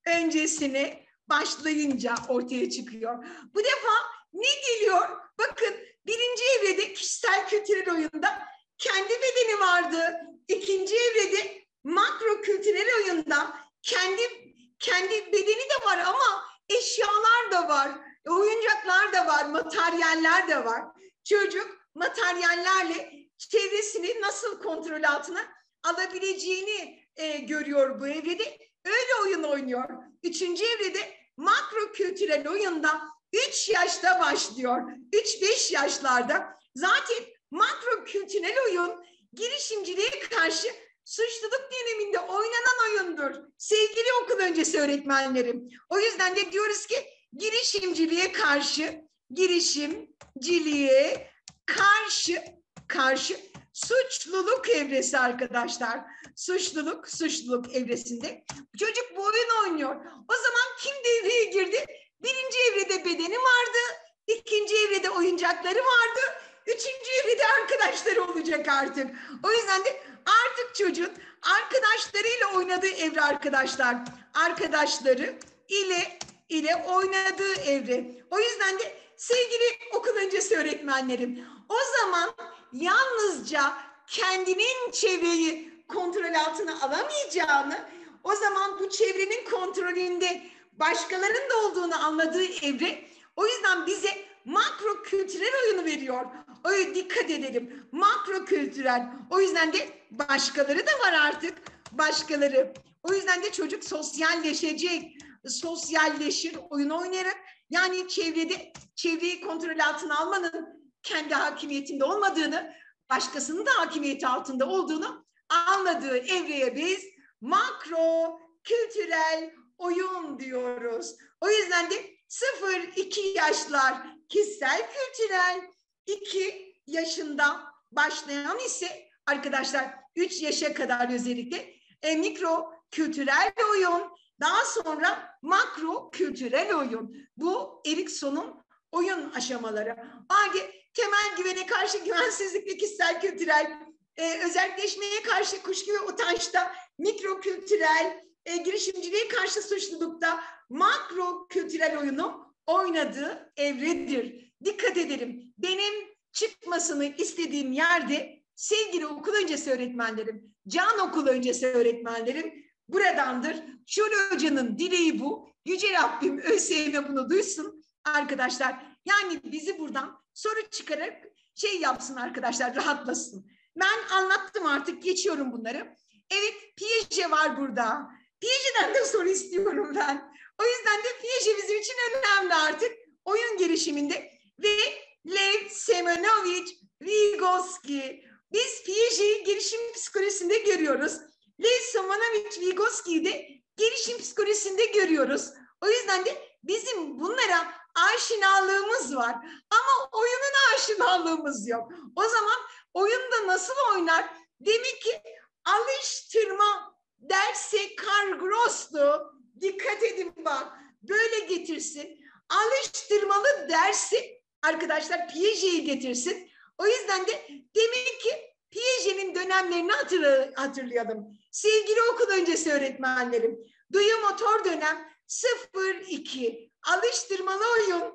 öncesine başlayınca ortaya çıkıyor. Bu defa ne geliyor? Bakın birinci evrede kişisel kültürel oyunda kendi bedeni vardı. İkinci evrede makro kültürel oyunda kendi bedeni de var ama eşyalar da var, oyuncaklar da var, materyaller de var. Çocuk materyallerle çevresini nasıl kontrol altına alabileceğini görüyor bu evrede. Öyle oyun oynuyor. Üçüncü evrede makro kültürel oyunda 3 yaşta başlıyor. 3-5 yaşlarda. Zaten makro kültürel oyun girişimciliğe karşı suçluluk döneminde oynanan oyundur. Sevgili okul öncesi öğretmenlerim. O yüzden de diyoruz ki girişimciliğe karşı suçluluk evresi arkadaşlar. Suçluluk evresinde. Çocuk bu oyunu oynuyor. O zaman kim devreye girdi? Birinci evrede bedeni vardı. İkinci evrede oyuncakları vardı. Üçüncü evrede arkadaşları olacak artık. O yüzden de artık çocuğun arkadaşlarıyla oynadığı evre arkadaşlar. Arkadaşları ile oynadığı evre. O yüzden de sevgili okul öncesi öğretmenlerim, o zaman yalnızca kendinin çevreyi kontrol altına alamayacağını, o zaman bu çevrenin kontrolünde başkalarının da olduğunu anladığı evre, o yüzden bize makro kültürel oyunu veriyor. Öyle dikkat edelim. Makro kültürel. O yüzden de başkaları da var artık. Başkaları. O yüzden de çocuk sosyalleşir oyun oynayarak. Yani çevreyi kontrol altına almanın kendi hakimiyetinde olmadığını, başkasının da hakimiyeti altında olduğunu anladığı evreye biz makro kültürel oyun diyoruz. O yüzden de 0-2 yaşlar kişisel kültürel, 2 yaşında başlayan ise arkadaşlar 3 yaşa kadar özellikle mikro kültürel oyun, daha sonra makro kültürel oyun. Bu Erikson'un oyun aşamaları. Hadi temel güvene karşı güvensizlik ve kişisel kültürel, özelleşmeye karşı kuşku ve utançta mikro kültürel, girişimciliğe karşı suçlulukta makro kültürel oyunu oynadığı evredir. Dikkat edelim. Benim çıkmasını istediğim yerde sevgili okul öncesi öğretmenlerim, can okul öncesi öğretmenlerim buradandır. Şule Hoca'nın dileği bu. Yüce Rabbim ÖSYM bunu duysun arkadaşlar. Yani bizi buradan soru çıkarak yapsın arkadaşlar, rahatlasın. Ben anlattım, artık geçiyorum bunları. Evet, Piaget var burada. Piaget'den de soru istiyorum ben. O yüzden de Piaget bizim için önemli artık oyun gelişiminde. Ve Lev Semenovich Vygotsky. Biz Piaget'i gelişim psikolojisinde görüyoruz. Lev Semenovich Vygotsky'yi de gelişim psikolojisinde görüyoruz. O yüzden de bizim bunlara aşinalığımız var. Ama oyunun aşinalığımız yok. O zaman oyunda nasıl oynar? Demek ki alıştırma derse Karl Gross'tu. Dikkat edin bak. Böyle getirsin. Alıştırmalı dersi arkadaşlar Piaget'i getirsin. O yüzden de demek ki Piaget'in dönemlerini hatırlayalım. Sevgili okul öncesi öğretmenlerim. Duyu motor dönem 0-2. Alıştırmalı oyun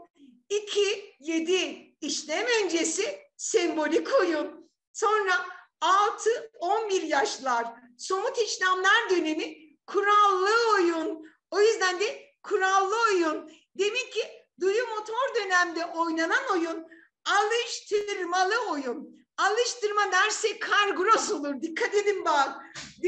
2-7. İşlem öncesi sembolik oyun. Sonra 6-11 yaşlar somut işlemler dönemi kurallı oyun. O yüzden de kurallı oyun. Demek ki duyu motor dönemde oynanan oyun alıştırmalı oyun. Alıştırma derse Karl Gross olur. Dikkat edin bak.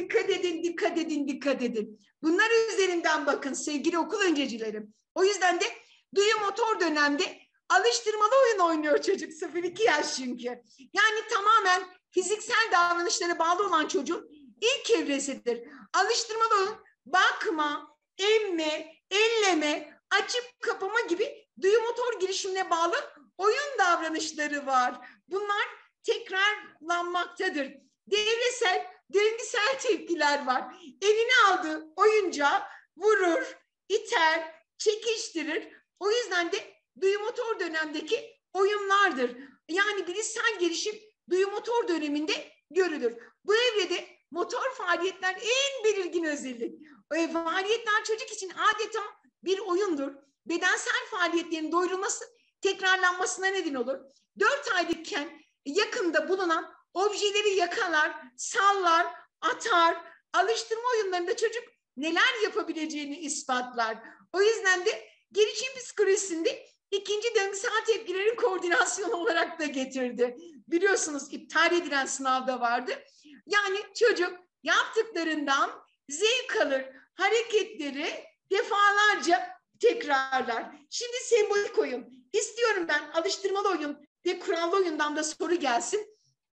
Dikkat edin. Bunlar üzerinden bakın sevgili okul öncecilerim. O yüzden de duyu motor dönemde alıştırmalı oyun oynuyor çocuk. 0-2 yaş çünkü. Yani tamamen fiziksel davranışlara bağlı olan çocuğun ilk evresidir. Alıştırmalı oyun bakma, emme, elleme, açıp kapama gibi duyu motor girişimine bağlı oyun davranışları var. Bunlar tekrarlanmaktadır. Devresel, döngüsel tepkiler var. Eline aldığı oyuncağı vurur, iter, çekiştirir. O yüzden de duyu motor dönemdeki oyunlardır. Yani bilişsel gelişim duyu motor döneminde görülür. Bu evrede motor faaliyetler en belirgin özellik. Faaliyetler çocuk için adeta bir oyundur. Bedensel faaliyetlerin doyurulması tekrarlanmasına neden olur. 4 aylıkken yakında bulunan objeleri yakalar, sallar, atar. Alıştırma oyunlarında çocuk neler yapabileceğini ispatlar. O yüzden de gelişim psikolojisinde ikinci döngüsel tepkilerin koordinasyonu olarak da getirdi. Biliyorsunuz iptal edilen sınavda vardı. Yani çocuk yaptıklarından zevk alır, hareketleri defalarca tekrarlar. Şimdi sembolik oyun. İstiyorum ben alıştırmalı oyun ve kurallı oyundan da soru gelsin.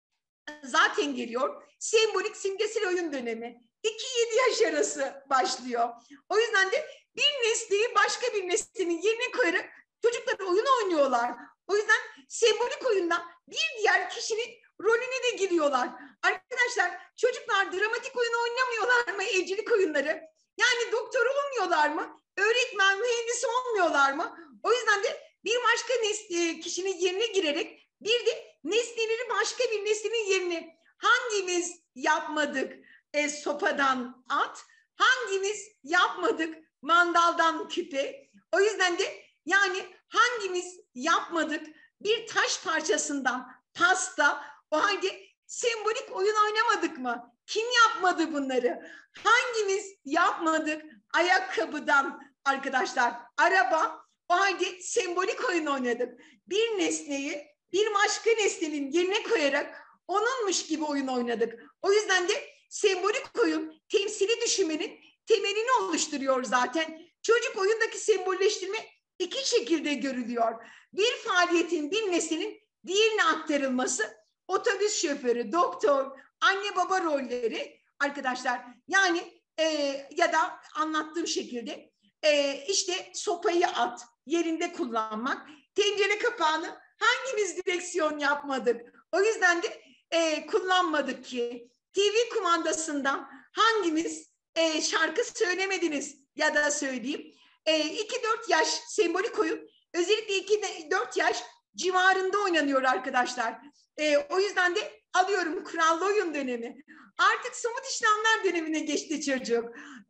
Zaten geliyor. Sembolik simgesel oyun dönemi. 2-7 yaş arası başlıyor. O yüzden de bir nesneyi başka bir nesnenin yerine koyarak çocuklar oyun oynuyorlar. O yüzden sembolik oyunda bir diğer kişinin rolüne de giriyorlar. Arkadaşlar çocuklar dramatik oyun oynamıyorlar mı? Evcilik oyunları. Yani doktor olmuyorlar mı? Öğretmen, mühendis olmuyorlar mı? O yüzden de bir başka kişinin yerine girerek bir de nesneleri başka bir nesnenin yerine hangimiz yapmadık sopadan at, hangimiz yapmadık mandaldan küpe. O yüzden de yani hangimiz yapmadık bir taş parçasından pasta, o halde sembolik oyun oynamadık mı? Kim yapmadı bunları? Hangimiz yapmadık ayakkabıdan arkadaşlar araba, o halde sembolik oyun oynadık. Bir nesneyi bir başka nesnenin yerine koyarak onunmuş gibi oyun oynadık. O yüzden de sembolik oyun temsili düşünmenin temelini oluşturuyor zaten. Çocuk oyundaki sembolleştirme iki şekilde görülüyor. Bir faaliyetin bir nesnenin diğerine aktarılması, otobüs şoförü, doktor, anne baba rolleri arkadaşlar. Yani ya da anlattığım şekilde işte sopayı at, yerinde kullanmak, tencere kapağını hangimiz direksiyon yapmadık? O yüzden de kullanmadık ki. TV kumandasından hangimiz şarkı söylemediniz ya da söyleyeyim. 2-4 yaş sembolik oyun özellikle 2-4 yaş civarında oynanıyor arkadaşlar. O yüzden de alıyorum kurallı oyun dönemi. Artık somut işlemler dönemine geçti çocuk.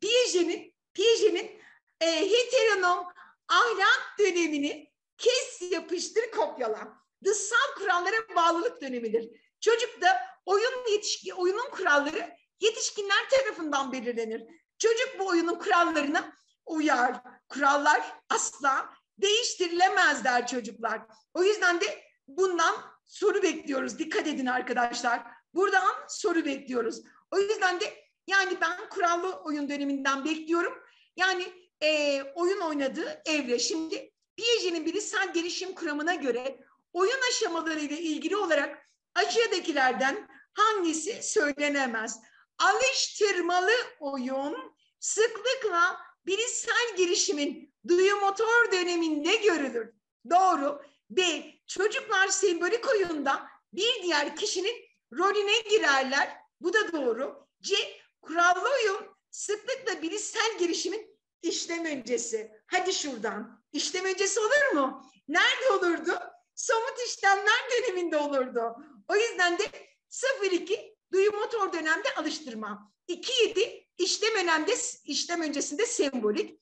Piaget'in heteronom ahlak dönemini kes yapıştır kopyala. Dışsal kurallara bağlılık dönemidir. Çocukta oyunun kuralları yetişkinler tarafından belirlenir. Çocuk bu oyunun kurallarına uyar. Kurallar asla değiştirilemez der çocuklar. O yüzden de bundan soru bekliyoruz. Dikkat edin arkadaşlar. Buradan soru bekliyoruz. O yüzden de yani ben kurallı oyun döneminden bekliyorum. Yani oyun oynadığı evre. Şimdi Piaget'in bilişsel gelişim kuramına göre oyun aşamaları ile ilgili olarak aşağıdakilerden hangisi söylenemez? Alıştırmalı oyun sıklıkla bilişsel gelişimin duyu-motor döneminde görülür. Doğru. B. Çocuklar sembolik oyunda bir diğer kişinin rolüne girerler. Bu da doğru. C. Kurallı oyun sıklıkla bilişsel gelişimin işlem öncesi. Hadi şuradan. İşlem öncesi olur mu? Nerede olurdu? Somut işlemler döneminde olurdu. O yüzden de 0-2 duyu motor dönemde alıştırma. 2-7 işlem öncesinde sembolik.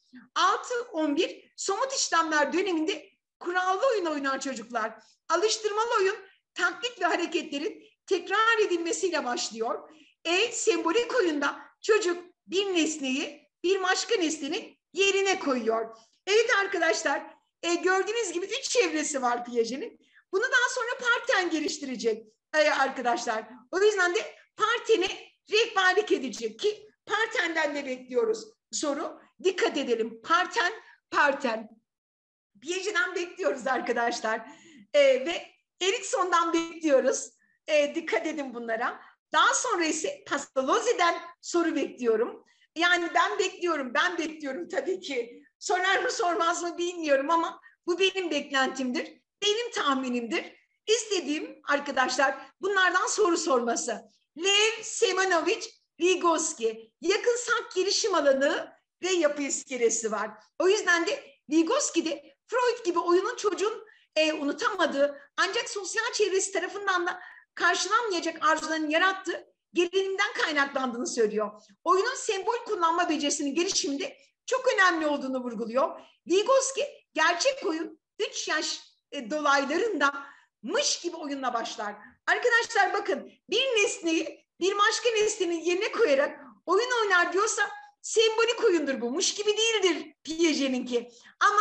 6-11 somut işlemler döneminde kurallı oyun oynar çocuklar. Alıştırmalı oyun taklit ve hareketlerin tekrar edilmesiyle başlıyor. Sembolik oyunda çocuk bir nesneyi bir başka nesnenin yerine koyuyor. Evet arkadaşlar, gördüğünüz gibi 3 çevresi var Piaget'in. Bunu daha sonra Parten geliştirecek arkadaşlar. O yüzden de Parten'e rehberlik edecek ki Parten'den de bekliyoruz soru. Dikkat edelim. Parten. Piaget'den bekliyoruz arkadaşlar. Ve Erikson'dan bekliyoruz. Dikkat edin bunlara. Daha sonra ise Pestalozzi'den soru bekliyorum. Yani ben bekliyorum tabii ki. Sorar mı sormaz mı bilmiyorum ama bu benim beklentimdir. Benim tahminimdir. İstediğim arkadaşlar bunlardan soru sorması. Lev Semenovich Vygotsky yakınsal gelişim alanı ve yapı iskelesi var. O yüzden de Vygotsky'de Freud gibi oyunun çocuğun unutamadığı ancak sosyal çevresi tarafından da karşılanmayacak arzularını yarattığı geriliminden kaynaklandığını söylüyor. Oyunun sembol kullanma becerisinin gelişiminde çok önemli olduğunu vurguluyor. Vygotsky gerçek oyun 3 yaş dolaylarında mış gibi oyunla başlar. Arkadaşlar bakın, bir nesneyi bir başka nesnenin yerine koyarak oyun oynar diyorsa sembolik oyundur bu. Mış gibi değildir Piaget'inki. Ama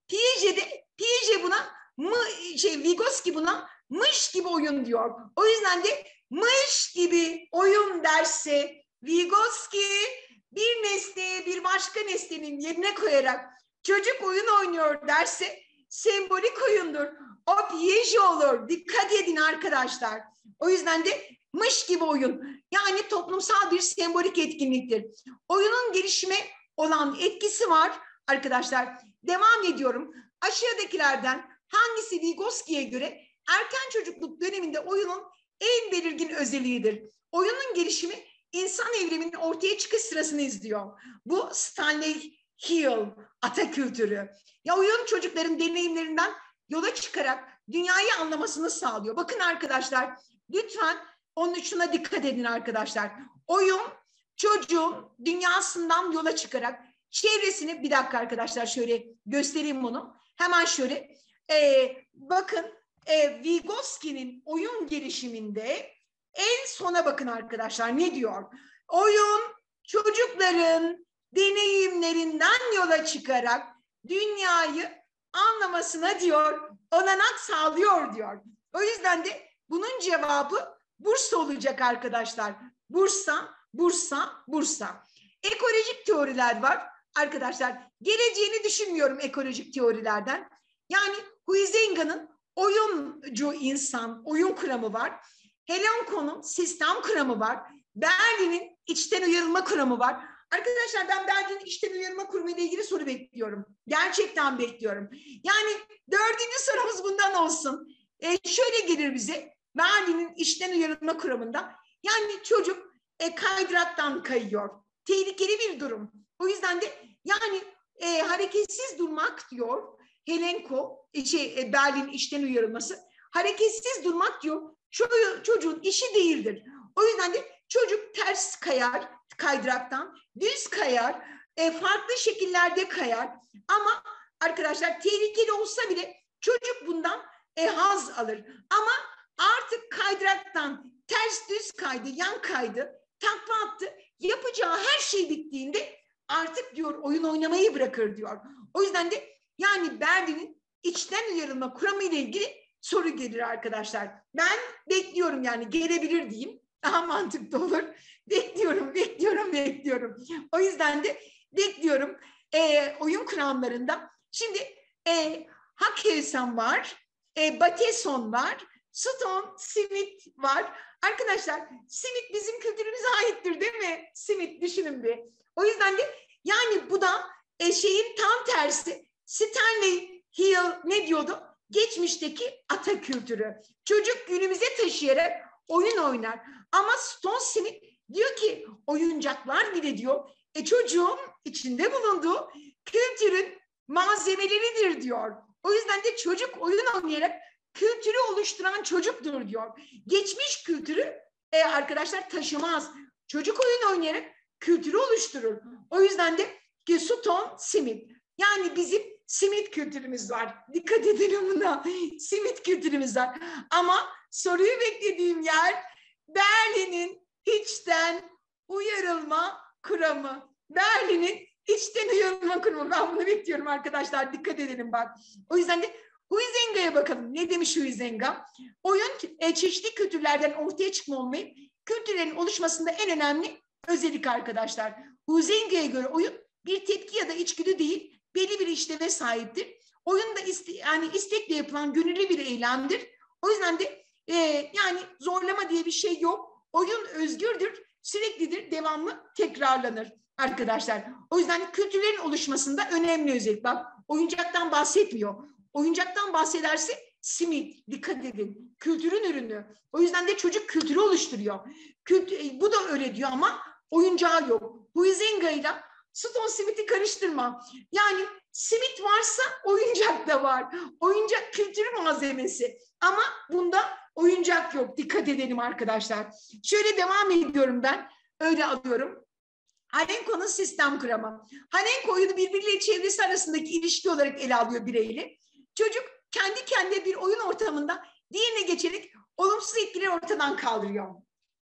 Piaget buna Vygotsky buna mış gibi oyun diyor. O yüzden de mış gibi oyun derse Vygotsky bir nesneyi bir başka nesnenin yerine koyarak çocuk oyun oynuyor derse sembolik oyundur. O Piaget olur. Dikkat edin arkadaşlar. O yüzden de mış gibi oyun. Yani toplumsal bir sembolik etkinliktir. Oyunun gelişime olan etkisi var arkadaşlar. Devam ediyorum. Aşağıdakilerden hangisi Vygotsky'ye göre erken çocukluk döneminde oyunun en belirgin özelliğidir? Oyunun gelişimi insan evriminin ortaya çıkış sırasını izliyor. Bu Stanley Hill atakültürü. Ya oyun çocukların deneyimlerinden yola çıkarak dünyayı anlamasını sağlıyor. Bakın arkadaşlar, lütfen şuna dikkat edin arkadaşlar. Oyun çocuğun dünyasından yola çıkarak çevresini, bir dakika arkadaşlar şöyle göstereyim bunu. Hemen şöyle bakın Vygotsky'nin oyun gelişiminde en sona bakın arkadaşlar, ne diyor? Oyun çocukların deneyimlerinden yola çıkarak dünyayı anlamasına diyor olanak sağlıyor diyor. O yüzden de bunun cevabı Bursa olacak arkadaşlar. Bursa, Bursa, Bursa. Ekolojik teoriler var arkadaşlar. Geleceğini düşünmüyorum ekolojik teorilerden. Yani Huizenga'nın oyuncu insan, oyun kuramı var. Helenko'nun sistem kuramı var. Berlin'in içten uyarılma kuramı var. Arkadaşlar ben Berlin'in içten uyarılma kuramı ile ilgili soru bekliyorum. Gerçekten bekliyorum. Yani 4. sorumuz bundan olsun. Şöyle gelir bize. Berlin'in içten uyarılma kuramında. Yani çocuk kaydıraktan kayıyor. Tehlikeli bir durum. O yüzden de yani hareketsiz durmak diyor Helenko, Berlin içten uyarılması. Hareketsiz durmak diyor çocuğun işi değildir. O yüzden de çocuk ters kayar kaydıraktan, düz kayar, farklı şekillerde kayar. Ama arkadaşlar tehlikeli olsa bile çocuk bundan haz alır. Ama artık kaydıraktan ters düz kaydı, yan kaydı, takla attı. Yapacağı her şey bittiğinde artık diyor oyun oynamayı bırakır diyor. O yüzden de yani Berlin'in içten uyarılma kuramı ile ilgili soru gelir arkadaşlar. Ben bekliyorum, yani gelebilir diyeyim. Daha mantıklı olur. Bekliyorum. O yüzden de bekliyorum oyun kuramlarında. Şimdi Hakelsen var, Bateson var, Stone, Smith var. Arkadaşlar Smith bizim kültürümüze aittir değil mi? Smith düşünün bir. O yüzden de yani bu da şeyin tam tersi. Stanley Hill ne diyordu? Geçmişteki ata kültürü. Çocuk günümüze taşıyarak oyun oynar. Ama Stone Smith diyor ki oyuncaklar bile diyor çocuğun içinde bulunduğu kültürün malzemeleridir diyor. O yüzden de çocuk oyun oynayarak kültürü oluşturan çocuktur diyor. Geçmiş kültürü arkadaşlar taşımaz. Çocuk oyun oynayarak kültürü oluşturur. O yüzden de Stone Smith. Yani bizim Smith kültürümüz var. Dikkat edelim buna. Smith kültürümüz var. Ama soruyu beklediğim yer Berlin'in içten uyarılma kuramı. Berlin'in içten uyarılma kuramı. Ben bunu bekliyorum arkadaşlar. Dikkat edelim bak. O yüzden de Huizenga'ya bakalım. Ne demiş Huizenga? Oyun çeşitli kültürlerden ortaya çıkma olmayıp kültürlerin oluşmasında en önemli özellik arkadaşlar. Huizenga'ya göre oyun bir tepki ya da içgüdü değil, belli bir işleve sahiptir. Oyun da yani istekle yapılan gönüllü bir eylemdir. O yüzden de yani zorlama diye bir şey yok. Oyun özgürdür, süreklidir, devamlı tekrarlanır arkadaşlar. O yüzden kültürlerin oluşmasında önemli özellik. Bak oyuncaktan bahsetmiyor. Oyuncaktan bahsederse Smith, dikkat edin, kültürün ürünü. O yüzden de çocuk kültürü oluşturuyor. Bu da öyle diyor ama oyuncağı yok. Huizenga ile Stone Smith'i karıştırma. Yani Smith varsa oyuncak da var. Oyuncak kültürü malzemesi. Ama bunda oyuncak yok. Dikkat edelim arkadaşlar. Şöyle devam ediyorum ben. Öyle alıyorum. Halenko'nun sistem kuramı. Halenko oyunu birbiriyle çevresi arasındaki ilişki olarak ele alıyor bireyle. Çocuk kendi kendine bir oyun ortamında diğerine geçerek olumsuz etkileri ortadan kaldırıyor.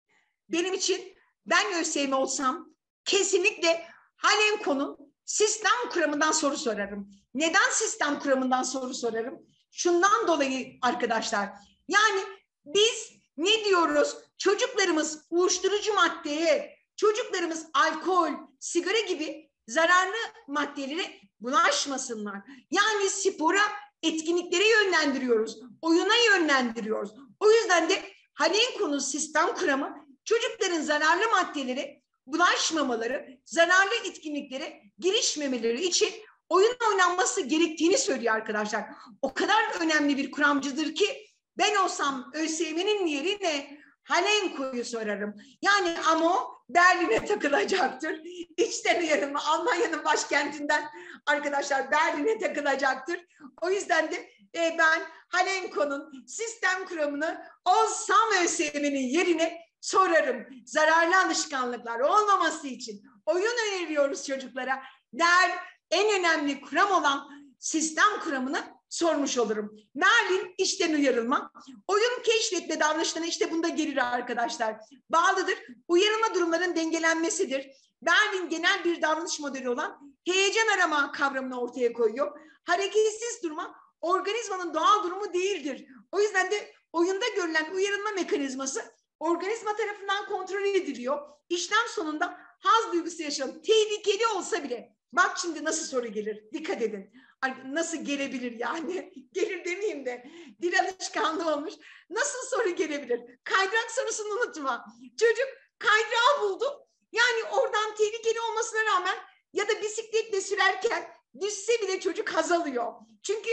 Benim için ben ÖSYM olsam kesinlikle Halenko'nun sistem kuramından soru sorarım. Neden sistem kuramından soru sorarım? Şundan dolayı arkadaşlar. Yani biz ne diyoruz? Çocuklarımız uyuşturucu maddeye, çocuklarımız alkol, sigara gibi zararlı maddelere bulaşmasınlar. Yani spora, etkinliklere yönlendiriyoruz. Oyuna yönlendiriyoruz. O yüzden de Halenko'nun sistem kuramı çocukların zararlı maddelere bulaşmamaları, zararlı etkinliklere girişmemeleri için oyun oynanması gerektiğini söylüyor arkadaşlar. O kadar önemli bir kuramcıdır ki ben olsam ÖSYM'nin yerine Halenko'yu sorarım. Yani ama o Berlin'e takılacaktır. İçten uyarılma Almanya'nın başkentinden arkadaşlar Berlin'e takılacaktır. O yüzden de ben Halenko'nun sistem kuramını olsam ÖSYM'nin yerine sorarım. Zararlı alışkanlıklar olmaması için oyun öneriyoruz çocuklara der. En önemli kuram olan sistem kuramını sormuş olurum. Merlin içten uyarılma. Oyun keşfetme davranışlarına işte bunda gelir arkadaşlar. Bağlıdır. Uyarılma durumlarının dengelenmesidir. Merlin genel bir davranış modeli olan heyecan arama kavramını ortaya koyuyor. Hareketsiz durma organizmanın doğal durumu değildir. O yüzden de oyunda görülen uyarılma mekanizması organizma tarafından kontrol ediliyor. İşlem sonunda haz duygusu yaşanır. Tehlikeli olsa bile. Bak şimdi nasıl soru gelir. Dikkat edin. Nasıl gelebilir yani? Gelir demeyeyim de. Dil alışkanlığı olmuş. Nasıl soru gelebilir? Kaydırak sorusunu unutma. Çocuk kaydırağı buldu. Yani oradan tehlikeli olmasına rağmen ya da bisikletle sürerken düşse bile çocuk haz alıyor. Çünkü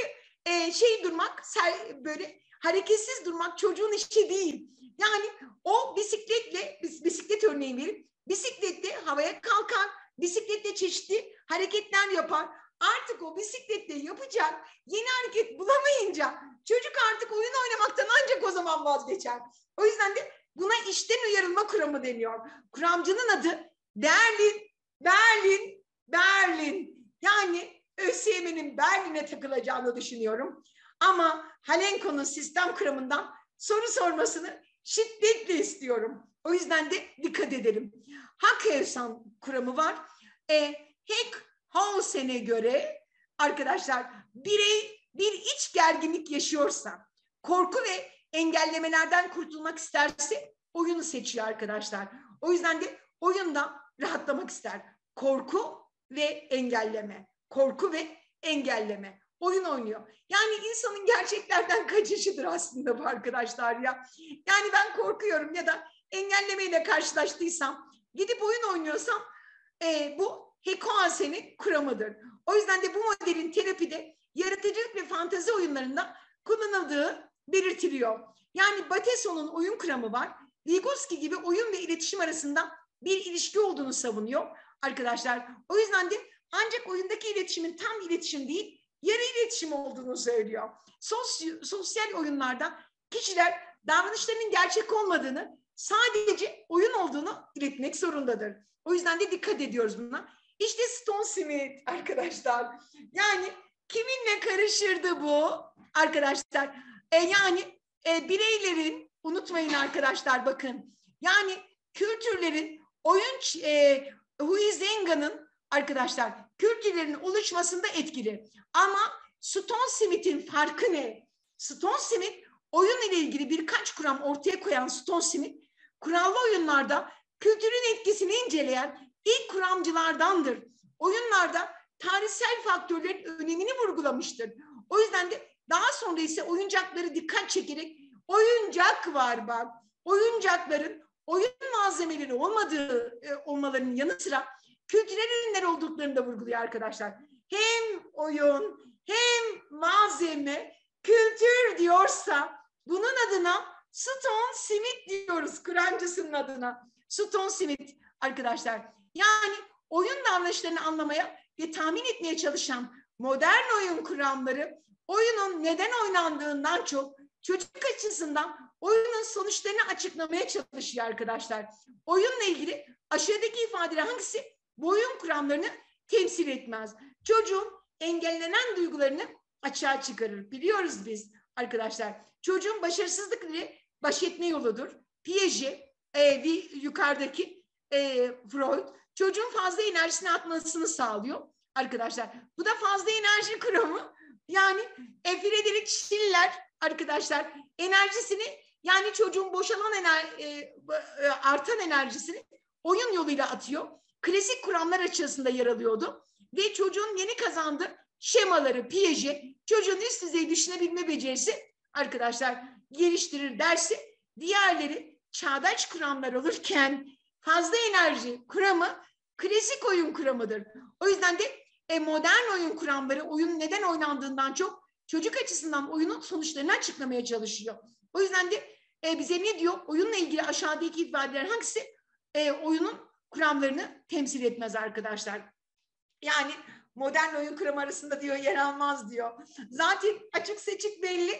durmak, böyle hareketsiz durmak çocuğun işi değil. Yani o bisiklet örneği verip bisikletle havaya kalkar, bisikletle çeşitli hareketler yapar. Artık o bisikletle yapacak yeni hareket bulamayınca çocuk artık oyun oynamaktan ancak o zaman vazgeçer. O yüzden de buna içten uyarılma kuramı deniyor. Kuramcının adı Berlin. Yani ÖSYM'nin Berlin'e takılacağını düşünüyorum. Ama Halenko'nun sistem kuramından soru sormasını şiddetle istiyorum. O yüzden de dikkat edelim. Hack-Evsan kuramı var. Hack-Hausen'e göre arkadaşlar birey bir iç gerginlik yaşıyorsa, korku ve engellemelerden kurtulmak isterse oyunu seçiyor arkadaşlar. O yüzden de oyunda rahatlamak ister. Korku ve engelleme. Korku ve engelleme. Oyun oynuyor. Yani insanın gerçeklerden kaçışıdır aslında bu arkadaşlar ya. Yani ben korkuyorum ya da engellemeyle karşılaştıysam, gidip oyun oynuyorsam bu Hack-Hausen'in kuramıdır. O yüzden de bu modelin terapide yaratıcılık ve fantezi oyunlarında kullanıldığı belirtiliyor. Yani Batesso'nun oyun kuramı var. Vygotsky gibi oyun ve iletişim arasında bir ilişki olduğunu savunuyor arkadaşlar. O yüzden de ancak oyundaki iletişimin tam iletişim değil, yarı iletişim olduğunu söylüyor. Sosyal oyunlarda kişiler davranışlarının gerçek olmadığını, sadece oyun olduğunu iletmek zorundadır. O yüzden de dikkat ediyoruz buna. İşte Stone Smith arkadaşlar. Yani kiminle karışırdı bu arkadaşlar? Bireylerin, unutmayın arkadaşlar bakın. Yani kültürlerin, Huizenga'nın arkadaşlar kültürlerin oluşmasında etkili. Ama Stone Smith'in farkı ne? Stone Smith oyun ile ilgili birkaç kuram ortaya koyan Stone Smith, kurallı oyunlarda kültürün etkisini inceleyen ilk kuramcılardandır. Oyunlarda tarihsel faktörlerin önemini vurgulamıştır. O yüzden de daha sonra ise oyuncakları dikkat çekerek oyuncak var bak. Oyuncakların oyun malzemeleri olmalarının yanı sıra kültürel ürünler olduklarını da vurguluyor arkadaşlar. Hem oyun hem malzeme kültür diyorsa bunun adına Stone Smith diyoruz kuramcısının adına. Stone Smith arkadaşlar. Yani oyun davranışlarını anlamaya ve tahmin etmeye çalışan modern oyun kuramları oyunun neden oynandığından çok çocuk açısından oyunun sonuçlarını açıklamaya çalışıyor arkadaşlar. Oyunla ilgili aşağıdaki ifadeler hangisi bu oyun kuramlarını temsil etmez? Çocuğun engellenen duygularını açığa çıkarır. Biliyoruz biz arkadaşlar. Çocuğun başarısızlık ile baş etme yoludur. Piaget, yukarıdaki Freud, çocuğun fazla enerjisini atmasını sağlıyor arkadaşlar. Bu da fazla enerji kuramı. Yani Friedrich Schiller arkadaşlar enerjisini, yani çocuğun boşalan artan enerjisini oyun yoluyla atıyor. Klasik kuramlar açısında yer alıyordu ve çocuğun yeni kazandığı şemaları Piaget, çocuğun üst düzey düşünebilme becerisi arkadaşlar geliştirir dersi. Diğerleri çağdaş kuramlar olurken fazla enerji kuramı klasik oyun kuramıdır. O yüzden de modern oyun kuramları oyun neden oynandığından çok çocuk açısından oyunun sonuçlarını açıklamaya çalışıyor. O yüzden de bize ne diyor? Oyunla ilgili aşağıdaki ifadeler hangisi oyunun kuramlarını temsil etmez arkadaşlar? Yani modern oyun kuramı arasında diyor yer almaz diyor. Zaten açık seçik belli.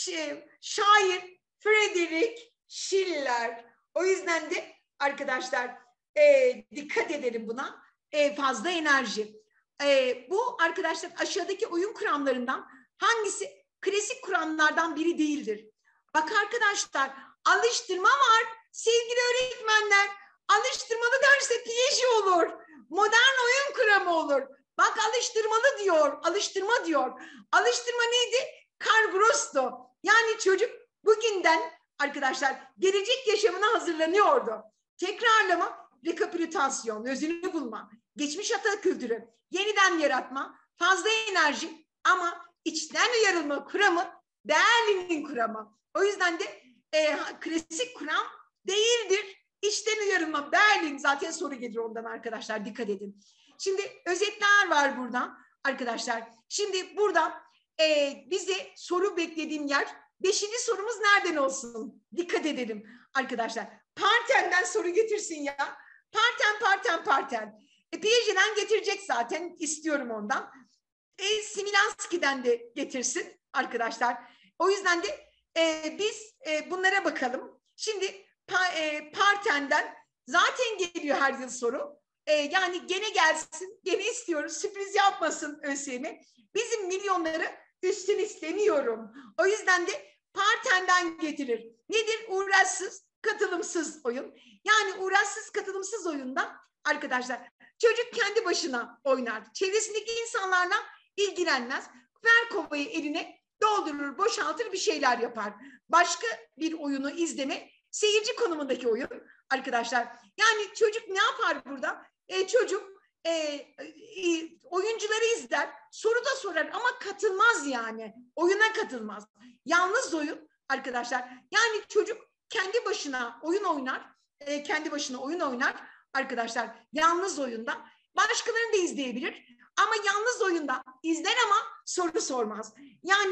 Şair Friedrich Schiller. O yüzden de arkadaşlar dikkat edelim buna. Fazla enerji. Bu arkadaşlar aşağıdaki oyun kuramlarından hangisi klasik kuramlardan biri değildir? Bak arkadaşlar, alıştırma var sevgili öğretmenler. Alıştırmalı derse Piaget olur. Modern oyun kuramı olur. Bak alıştırmalı diyor, alıştırma diyor. Alıştırma neydi? Karl. Yani çocuk bugünden arkadaşlar gelecek yaşamına hazırlanıyordu. Tekrarlama, rekapitülasyon, özünü bulma, geçmiş ata kültürü, yeniden yaratma, fazla enerji ama içten uyarılma kuramı Berlin'in kuramı. O yüzden de klasik kuram değildir. İçten uyarılma Berlin, zaten soru geliyor ondan arkadaşlar, dikkat edin. Şimdi özetler var burada arkadaşlar. Şimdi burada bize soru beklediğim yer 5. sorumuz nereden olsun? Dikkat edelim arkadaşlar. Parten'den soru getirsin ya. Parten. Piaget'den getirecek zaten, istiyorum ondan. Similanski'den de getirsin arkadaşlar. O yüzden de biz bunlara bakalım. Şimdi Parten'den zaten geliyor her yıl soru. Yani gene gelsin, gene istiyoruz. Sürpriz yapmasın ÖSYM. Bizim milyonları üstün istemiyorum. O yüzden de Parten'den getirir. Nedir? Uğraşsız, katılımsız oyun. Yani uğraşsız, katılımsız oyunda arkadaşlar çocuk kendi başına oynar. Çevresindeki insanlarla ilgilenmez. Ver kovayı eline, doldurur, boşaltır, bir şeyler yapar. Başka bir oyunu izleme, seyirci konumundaki oyun arkadaşlar. Yani çocuk ne yapar burada? Çocuk oyuncuları izler, soru da sorar ama katılmaz yani. Oyuna katılmaz. Yalnız oyun arkadaşlar. Yani çocuk kendi başına oyun oynar. Kendi başına oyun oynar arkadaşlar. Yalnız oyunda. Başkalarını da izleyebilir. Ama yalnız oyunda izler ama soru sormaz. Yani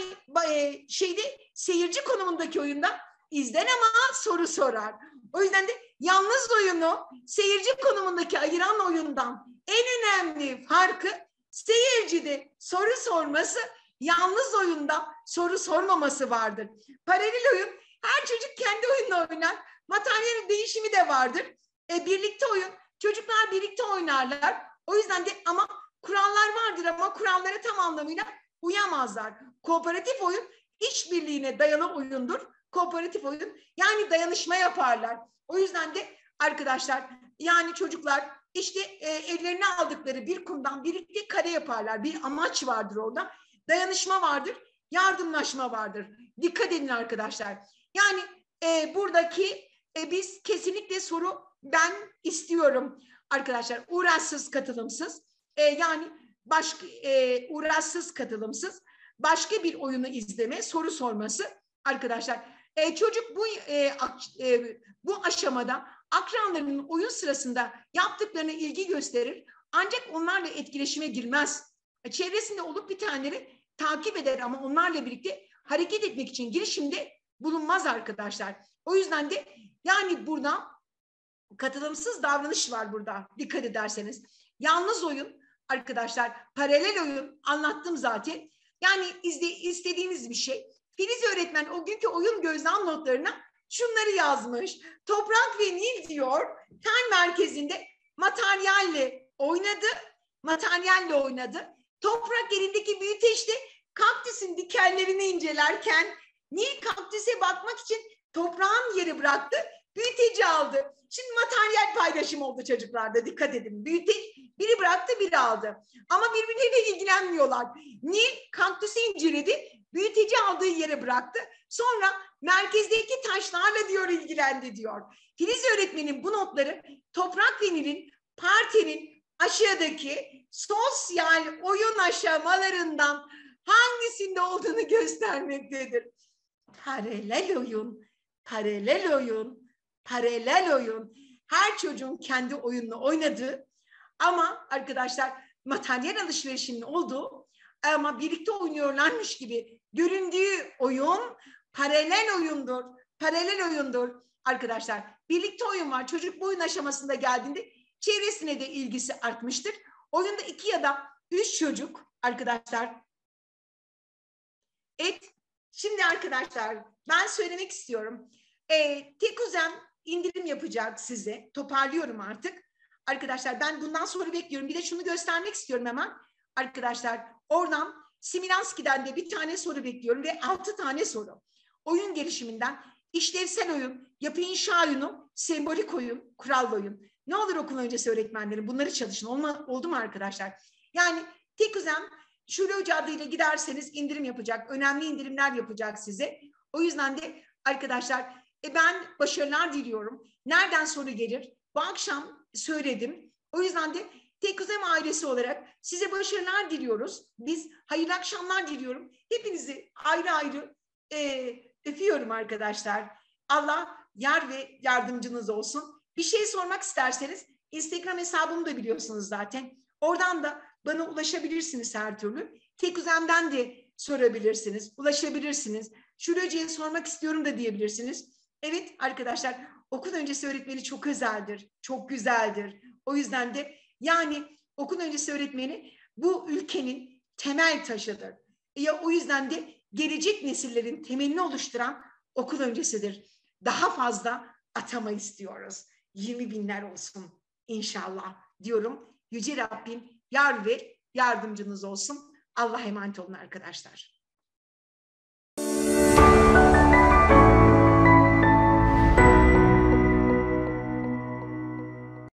seyirci konumundaki oyunda izler ama soru sorar. O yüzden de yalnız oyunu seyirci konumundaki ayıran oyundan en önemli farkı seyircide soru sorması, yalnız oyunda soru sormaması vardır. Paralel oyun, her çocuk kendi oyununu oynar. Materyal değişimi de vardır. Birlikte oyun, çocuklar birlikte oynarlar. O yüzden de ama kurallar vardır ama kurallara tam anlamıyla uyamazlar. Kooperatif oyun işbirliğine dayalı oyundur. Kooperatif oyun yani dayanışma yaparlar. O yüzden de arkadaşlar yani çocuklar işte ellerine aldıkları bir kumdan birlikte kare yaparlar. Bir amaç vardır orada. Dayanışma vardır. Yardımlaşma vardır. Dikkat edin arkadaşlar. Yani buradaki biz kesinlikle soru ben istiyorum arkadaşlar. Uğraşsız, katılımsız. Yani uğraşsız, katılımsız. Başka bir oyunu izleme, soru sorması arkadaşlar. Çocuk bu aşamada akranlarının oyun sırasında yaptıklarına ilgi gösterir. Ancak onlarla etkileşime girmez. Çevresinde olup bitenleri takip eder ama onlarla birlikte hareket etmek için girişimde bulunmaz arkadaşlar. O yüzden de yani burada katılımsız davranış var burada, dikkat ederseniz. Yalnız oyun arkadaşlar, paralel oyun anlattım zaten. Yani istediğiniz bir şey. Filiz öğretmen o günkü oyun gözlem notlarına şunları yazmış. Toprak ve Nil diyor, fen merkezinde materyalle oynadı. Toprak elindeki büyüteçle kaktüsün dikenlerini incelerken Nil kaktüse bakmak için toprağın yeri bıraktı, büyüteci aldı. Şimdi materyal paylaşım oldu çocuklarda, dikkat edin. Büyüteç biri bıraktı, biri aldı. Ama birbirleriyle ilgilenmiyorlar. Nil kaktüsü inceledi, büyüteci aldığı yere bıraktı. Sonra merkezdeki taşlarla diyor ilgilendi diyor. Filiz öğretmenin bu notları Toprak ve Nil'in partinin aşağıdaki sosyal oyun aşamalarından hangisinde olduğunu göstermektedir. Paralel oyun, paralel oyun, paralel oyun. Her çocuğun kendi oyununu oynadığı ama arkadaşlar materyal alışverişinin olduğu ama birlikte oynuyorlarmış gibi göründüğü oyun paralel oyundur. Paralel oyundur arkadaşlar. Birlikte oyun var. Çocuk bu oyun aşamasında geldiğinde çevresine de ilgisi artmıştır. Oyunda 2 ya da 3 çocuk arkadaşlar. Evet. Şimdi arkadaşlar ben söylemek istiyorum. Tekuzem indirim yapacak size. Toparlıyorum artık. Arkadaşlar ben bundan sonra bekliyorum. Bir de şunu göstermek istiyorum hemen. Arkadaşlar oradan Similanski'den de bir tane soru bekliyorum ve 6 tane soru. Oyun gelişiminden işlevsel oyun, yapı inşa oyunu, sembolik oyun, kural oyun. Ne olur okul öncesi öğretmenlerim bunları çalışın. Oldu mu arkadaşlar? Yani Tekuzem Şule Hoca adıyla giderseniz indirim yapacak. Önemli indirimler yapacak size. O yüzden de arkadaşlar ben başarılar diliyorum. Nereden soru gelir? Bu akşam söyledim. O yüzden de Tekuzem ailesi olarak size başarılar diliyoruz. Biz hayırlı akşamlar diliyorum. Hepinizi ayrı ayrı öpüyorum arkadaşlar. Allah yar ve yardımcınız olsun. Bir şey sormak isterseniz Instagram hesabımı da biliyorsunuz zaten. Oradan da bana ulaşabilirsiniz her türlü. Tekuzem'den de sorabilirsiniz, ulaşabilirsiniz. Şule Hoca'ya sormak istiyorum da diyebilirsiniz. Evet arkadaşlar, okul öncesi öğretmeni çok özeldir, çok güzeldir. O yüzden de yani okul öncesi öğretmeni bu ülkenin temel taşıdır. Ya o yüzden de gelecek nesillerin temelini oluşturan okul öncesidir. Daha fazla atama istiyoruz. 20 binler olsun inşallah diyorum. Yüce Rabbim yar ve yardımcınız olsun. Allah'a emanet olun arkadaşlar.